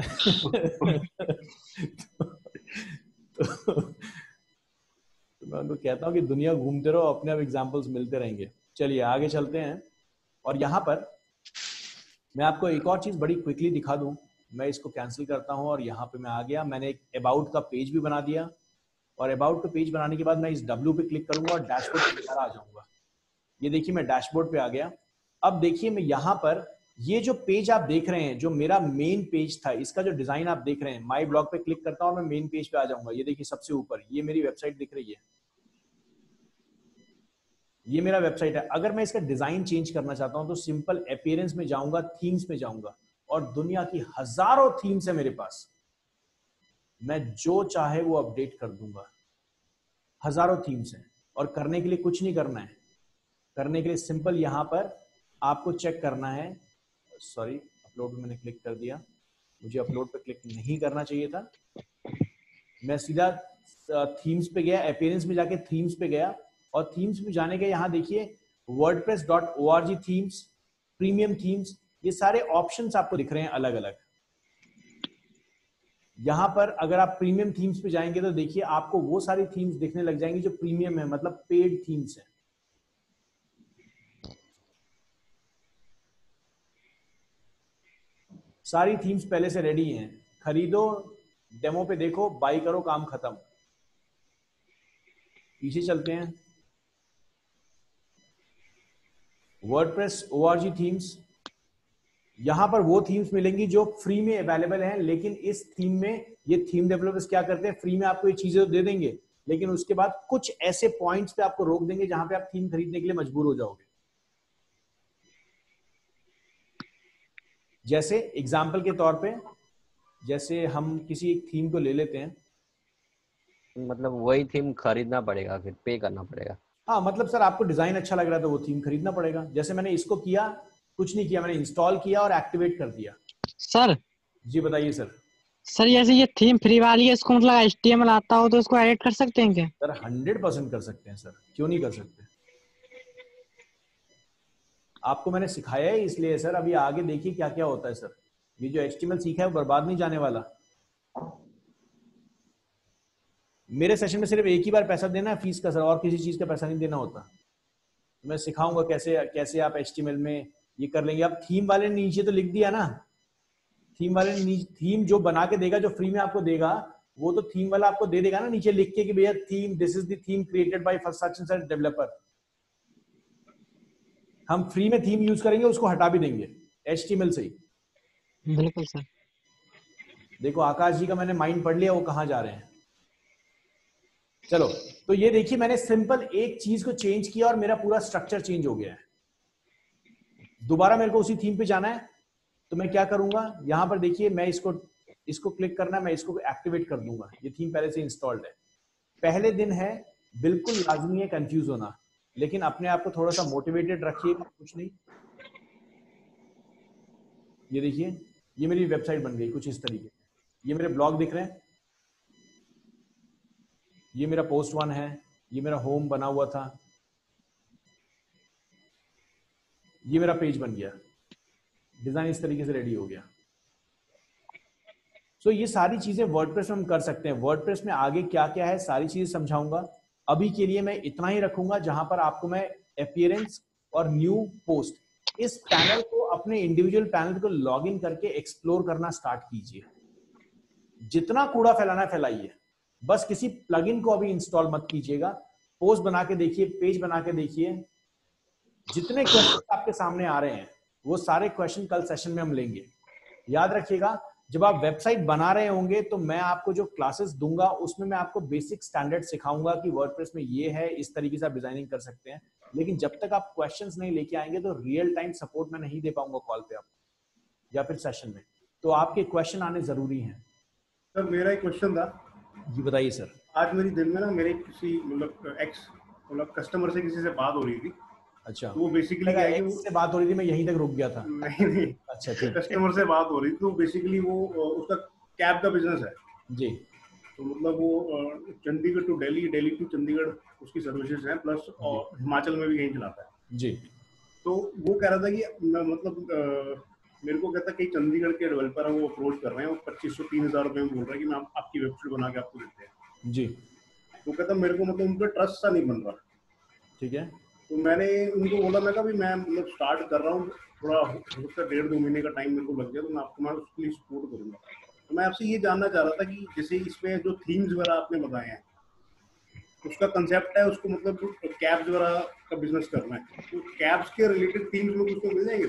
तो मैं उनको कहता हूं कि दुनिया घूमते रहो, अपने आप एग्जांपल्स मिलते रहेंगे। चलिए आगे चलते हैं। और यहां पर मैं आपको एक और चीज बड़ी क्विकली दिखा दूं। मैं इसको कैंसिल करता हूं और यहाँ पे मैं आ गया। मैंने एक अबाउट का पेज भी बना दिया, और अबाउट का पेज बनाने के बाद मैं इस W पे क्लिक करूंगा और डैशबोर्ड पे बाहर आ जाऊंगा। ये देखिए मैं डैशबोर्ड पे आ गया। अब देखिए मैं यहाँ पर ये जो पेज आप देख रहे हैं, जो मेरा मेन पेज था, इसका जो डिजाइन आप देख रहे हैं, माई ब्लॉग पे क्लिक करता हूं और मैं मेन पेज पे आ जाऊंगा। ये देखिए सबसे ऊपर ये मेरी वेबसाइट दिख रही है, ये मेरा वेबसाइट है। अगर मैं इसका डिजाइन चेंज करना चाहता हूं तो सिंपल अपीयरेंस में जाऊंगा, थीम्स में जाऊंगा, और दुनिया की हजारों थीम्स है मेरे पास, मैं जो चाहे वो अपडेट कर दूंगा। हजारों थीम्स हैं, और करने के लिए कुछ नहीं करना है। करने के लिए सिंपल यहां पर आपको चेक करना है, सॉरी अपलोड में मैंने क्लिक कर दिया, मुझे अपलोड पे क्लिक नहीं करना चाहिए था। मैं सीधा थीम्स पे गया, अपीयरेंस में जाके थीम्स पे गया, और थीम्स में जाने के यहाँ देखिए wordpress.org थीम्स, प्रीमियम थीम्स, ये सारे ऑप्शंस आपको दिख रहे हैं अलग अलग। यहां पर अगर आप प्रीमियम थीम्स पे जाएंगे तो देखिए आपको वो सारी थीम्स दिखने लग जाएंगी जो प्रीमियम है, मतलब पेड थीम्स है। सारी थीम्स पहले से रेडी हैं, खरीदो, डेमो पे देखो, बाई करो, काम खत्म। पीछे चलते हैं, WordPress.org थीम्स, यहां पर वो थीम्स मिलेंगी जो फ्री में अवेलेबल हैं। लेकिन इस थीम में ये थीम डेवलपर्स क्या करते हैं, फ्री में आपको ये चीजें तो दे देंगे, लेकिन उसके बाद कुछ ऐसे पॉइंट्स पे आपको रोक देंगे जहां पे आप थीम खरीदने के लिए मजबूर हो जाओगे। जैसे एग्जाम्पल के तौर पे, जैसे हम किसी एक थीम को ले लेते हैं, मतलब वही थीम खरीदना पड़ेगा, फिर पे करना पड़ेगा। हाँ मतलब सर आपको डिजाइन अच्छा लग रहा है तो वो थीम खरीदना पड़ेगा। जैसे मैंने इसको किया, कुछ नहीं किया, मैंने इंस्टॉल किया और एक्टिवेट कर दिया। सर जी बताइए सर। सर जैसे ये थीम फ्री वाली है, इसको मतलब HTML आता हो तो इसको एडिट कर सकते हैं क्या? सर 100% कर सकते हैं सर, क्यों नहीं कर सकते। आपको मैंने सिखाया है इसलिए सर, अभी आगे देखिए क्या क्या होता है सर। ये जो HTML सीखा है वो बर्बाद नहीं जाने वाला। मेरे सेशन में सिर्फ एक ही बार पैसा देना है फीस का सर, और किसी चीज का पैसा नहीं देना होता। मैं सिखाऊंगा कैसे कैसे आप HTML में ये कर लेंगे। आप थीम वाले ने नीचे तो लिख दिया ना, थीम वाले ने थीम जो बना के देगा, जो फ्री में आपको देगा, वो तो थीम वाला आपको दे देगा ना नीचे लिख के कि भैया theme, this is the theme created by such and such developer. हम फ्री में थीम यूज करेंगे, उसको हटा भी देंगे HTML से ही। बिल्कुल सर। देखो आकाश जी का मैंने माइंड पढ़ लिया, वो कहाँ जा रहे हैं। चलो तो ये देखिए मैंने सिंपल एक चीज को चेंज किया और मेरा पूरा स्ट्रक्चर चेंज हो गया है। दोबारा मेरे को उसी थीम पे जाना है तो मैं क्या करूंगा, यहां पर देखिए मैं इसको क्लिक करना है, मैं इसको एक्टिवेट कर दूंगा। ये थीम पहले से इंस्टॉल्ड है। पहले दिन है बिल्कुल लाजमी है कंफ्यूज होना, लेकिन अपने आप को थोड़ा सा मोटिवेटेड रखिएगा, कुछ नहीं। ये देखिए, ये मेरी वेबसाइट बन गई कुछ इस तरीके, ये मेरे ब्लॉग दिख रहे हैं, ये मेरा पोस्ट 1 है, ये मेरा होम बना हुआ था, ये मेरा पेज बन गया, डिजाइन इस तरीके से रेडी हो गया। तो ये सारी चीजें वर्डप्रेस में हम कर सकते हैं। वर्डप्रेस में आगे क्या क्या है सारी चीजें समझाऊंगा। अभी के लिए मैं इतना ही रखूंगा, जहां पर आपको मैं अपीयरेंस और न्यू पोस्ट, इस पैनल को, अपने इंडिविजुअल पैनल को लॉगिन करके एक्सप्लोर करना स्टार्ट कीजिए। जितना कूड़ा फैलाना है फैलाइए, बस किसी प्लगइन को अभी इंस्टॉल मत कीजिएगा। पोस्ट बना के देखिए, पेज बना के देखिए, जितने क्वेश्चन आपके सामने आ रहे हैं वो सारे क्वेश्चन कल सेशन में हम लेंगे। याद रखिएगा, जब आप वेबसाइट बना रहे होंगे तो मैं आपको जो क्लासेस दूंगा उसमें मैं आपको बेसिक स्टैंडर्ड सिखाऊंगा कि वर्डप्रेस में ये है, इस तरीके से आप डिजाइनिंग कर सकते हैं। लेकिन जब तक आप क्वेश्चंस नहीं लेके आएंगे तो रियल टाइम सपोर्ट मैं नहीं दे पाऊंगा कॉल पे आपको या फिर सेशन में। तो आपके क्वेश्चन आने जरूरी हैं। सर मेरा एक क्वेश्चन था। जी बताइए सर। आज मेरी दिन में ना मेरे किसी मतलब कस्टमर से किसी से बात हो रही थी। अच्छा, तो वो बेसिकली क्या है कि से बात हो रही थी, मैं यहीं तक रुक गया था। नहीं अच्छा ठीक। कस्टमर से बात हो रही थी, तो बेसिकली वो उसका कैब का बिजनेस है जी। तो मतलब वो चंडीगढ़ टू दिल्ली, दिल्ली टू चंडीगढ़ उसकी सर्विसेज हैं, प्लस हिमाचल में भी कहीं चलाता है जी। तो वो कह रहा था कि मतलब मेरे को कहता कि चंडीगढ़ के डेवलपर हैं, वो अप्रोच कर रहे हैं, वो 2500-3000 रुपए में बोल रहे हैं कि मैं आपकी वेबसाइट बना के आपको देते हैं जी। वो कहता मेरे को मतलब उन पर ट्रस्ट सा नहीं बन रहा। ठीक है। तो मैंने उनको बोला, मैं कहा भी मैं मतलब स्टार्ट कर रहा हूँ, थोड़ा हो सकता है 1.5-2 महीने का टाइम मेरे को लग गया, तो मैं उसके लिए सपोर्ट करूंगा। तो मैं आपसे ये जानना चाह रहा था कि जैसे इसमें जो थीम्स वगैरह आपने बताए हैं, उसका कंसेप्ट है, उसको मतलब कैब्स वगैरह का बिजनेस करना है, तो कैब्स के रिलेटेड थीम्स में कुछ तो मिल जाएंगे?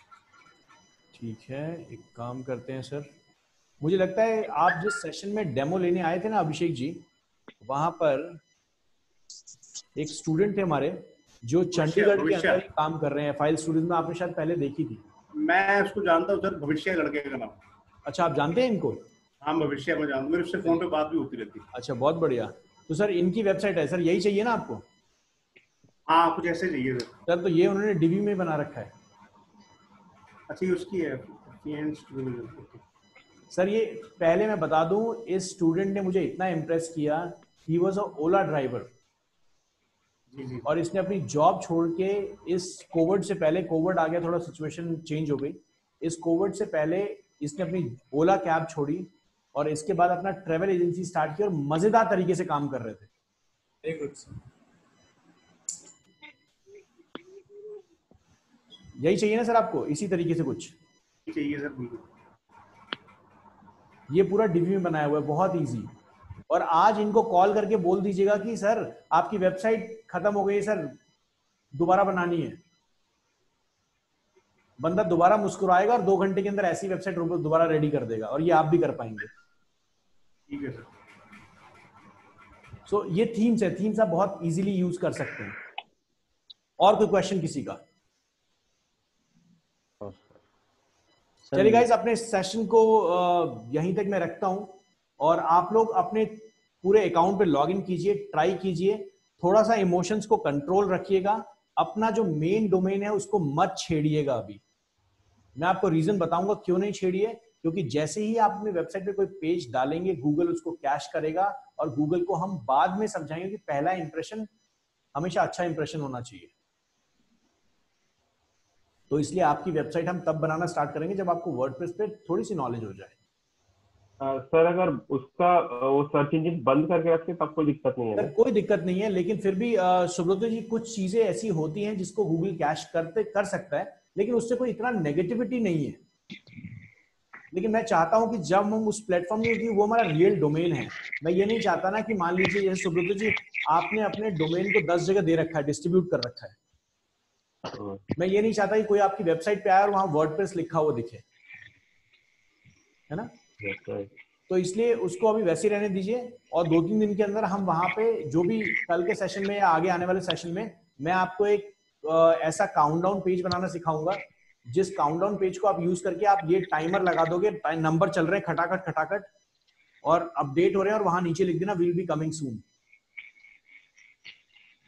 ठीक है, एक काम करते हैं सर, मुझे लगता है आप जिस सेशन में डेमो लेने आए थे ना अभिषेक जी, वहां पर एक स्टूडेंट थे हमारे जो चंडीगढ़ के अंदर काम कर रहे हैं। फाइल स्टूडेंट में आपने शायद पहले देखी थी। मैं उसको जानता हूँ सर, भविष्य लड़के का नाम। अच्छा, आप जानते हैं इनको? हाँ, भविष्य में जानता हूँ, मेरे उससे फोन पे बात भी होती रहती है। अच्छा, बहुत बढ़िया। तो सर इनकी वेबसाइट है सर, यही चाहिए ना आपको? हाँ, कुछ ऐसे चाहिए सर। तो ये उन्होंने डीबी में बना रखा है। अच्छा, ये उसकी है सर। ये पहले मैं बता दूं, इस स्टूडेंट ने मुझे इतना इम्प्रेस किया, he was a Ola driver, और इसने अपनी जॉब छोड़ के इस कोविड से पहले, कोविड आ गया, थोड़ा सिचुएशन चेंज हो गई, इस कोविड से पहले इसने अपनी ओला कैब छोड़ी और इसके बाद अपना ट्रेवल एजेंसी स्टार्ट की और मजेदार तरीके से काम कर रहे थे। Very good sir. यही चाहिए ना सर आपको? इसी तरीके से कुछ चाहिए सर? बिल्कुल। ये पूरा डीबी में बनाया हुआ है, बहुत इजी। और आज इनको कॉल करके बोल दीजिएगा कि सर आपकी वेबसाइट खत्म हो गई है सर, दोबारा बनानी है। बंदा दोबारा मुस्कुराएगा और 2 घंटे के अंदर ऐसी वेबसाइट दोबारा रेडी कर देगा, और ये आप भी कर पाएंगे। ठीक है सर। सो ये थीम्स है, थीम्स आप बहुत इजीली यूज कर सकते हैं। और कोई क्वेश्चन किसी का? चलिए गाइस, अपने सेशन को यहीं तक मैं रखता हूं, और आप लोग अपने पूरे अकाउंट पे लॉगिन कीजिए, ट्राई कीजिए, थोड़ा सा इमोशंस को कंट्रोल रखिएगा, अपना जो मेन डोमेन है उसको मत छेड़िएगा। अभी मैं आपको रीजन बताऊंगा क्यों नहीं छेड़िए, क्योंकि जैसे ही आप अपनी वेबसाइट पे कोई पेज डालेंगे गूगल उसको कैश करेगा, और गूगल को हम बाद में समझाएंगे कि पहला इंप्रेशन हमेशा अच्छा इंप्रेशन होना चाहिए। तो इसलिए आपकी वेबसाइट हम तब बनाना स्टार्ट करेंगे जब आपको वर्डप्रेस पे थोड़ी सी नॉलेज हो जाए। सर अगर उसका वो सर्च इंजन बंद करके रखे तब कोई दिक्कत नहीं है? सर कोई दिक्कत नहीं है, लेकिन फिर भी सुब्रत जी कुछ चीजें ऐसी होती हैं जिसको गूगल कैश कर सकता है, लेकिन उससे कोई इतना नेगेटिविटी नहीं है। लेकिन मैं चाहता हूं कि जब हम उस प्लेटफॉर्म में, वो हमारा रियल डोमेन है, मैं ये नहीं चाहता ना कि मान लीजिए जैसे सुब्रत जी आपने अपने डोमेन को 10 जगह दे रखा है, डिस्ट्रीब्यूट कर रखा है, मैं ये नहीं चाहता कि कोई आपकी वेबसाइट पे आए और वहां वर्डप्रेस लिखा हुआ दिखे, है ना? तो इसलिए उसको अभी वैसे रहने दीजिए, और 2-3 दिन के अंदर हम वहां पे जो भी कल के सेशन में या आगे आने वाले सेशन में मैं आपको एक ऐसा काउंटडाउन पेज बनाना सिखाऊंगा, जिस काउंटडाउन पेज को आप यूज करके आप ये टाइमर लगा दोगे, नंबर चल रहे हैं खटाखट खटाखट और अपडेट हो रहे हैं, और वहां नीचे लिख देना will be coming soon.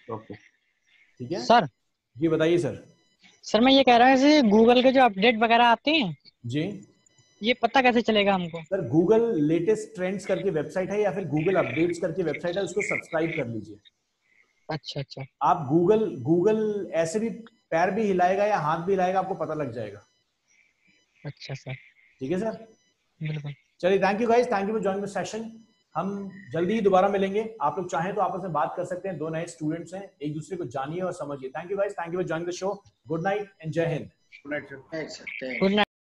Okay ठीक है सर जी, बताइए सर। सर मैं ये कह रहा हूँ जैसे गूगल के जो अपडेट वगैरह आते हैं जी ये पता कैसे चलेगा हमको? सर, गूगल लेटेस्ट ट्रेंड्स करके वेबसाइट है या फिर गूगल अपडेट्स करके वेबसाइट है, उसको सब्सक्राइब कर लीजिए। अच्छा अच्छा आप गूगल ऐसे भी पैर भी हिलाएगा या हाथ भी हिलाएगा, आपको पता लग जाएगा। अच्छा सर, ठीक है सर, बिल्कुल। चलिए, thank you guys, thank you for joining the session. हम जल्दी ही दोबारा मिलेंगे। आप लोग चाहें तो आपस में बात कर सकते हैं, दो नए स्टूडेंट्स हैं, एक दूसरे को जानिए और समझिए। Thank you guys, thank you for joining the show. Good night and जय हिंद। Good night sir. नहीं सकते हैं। Good night.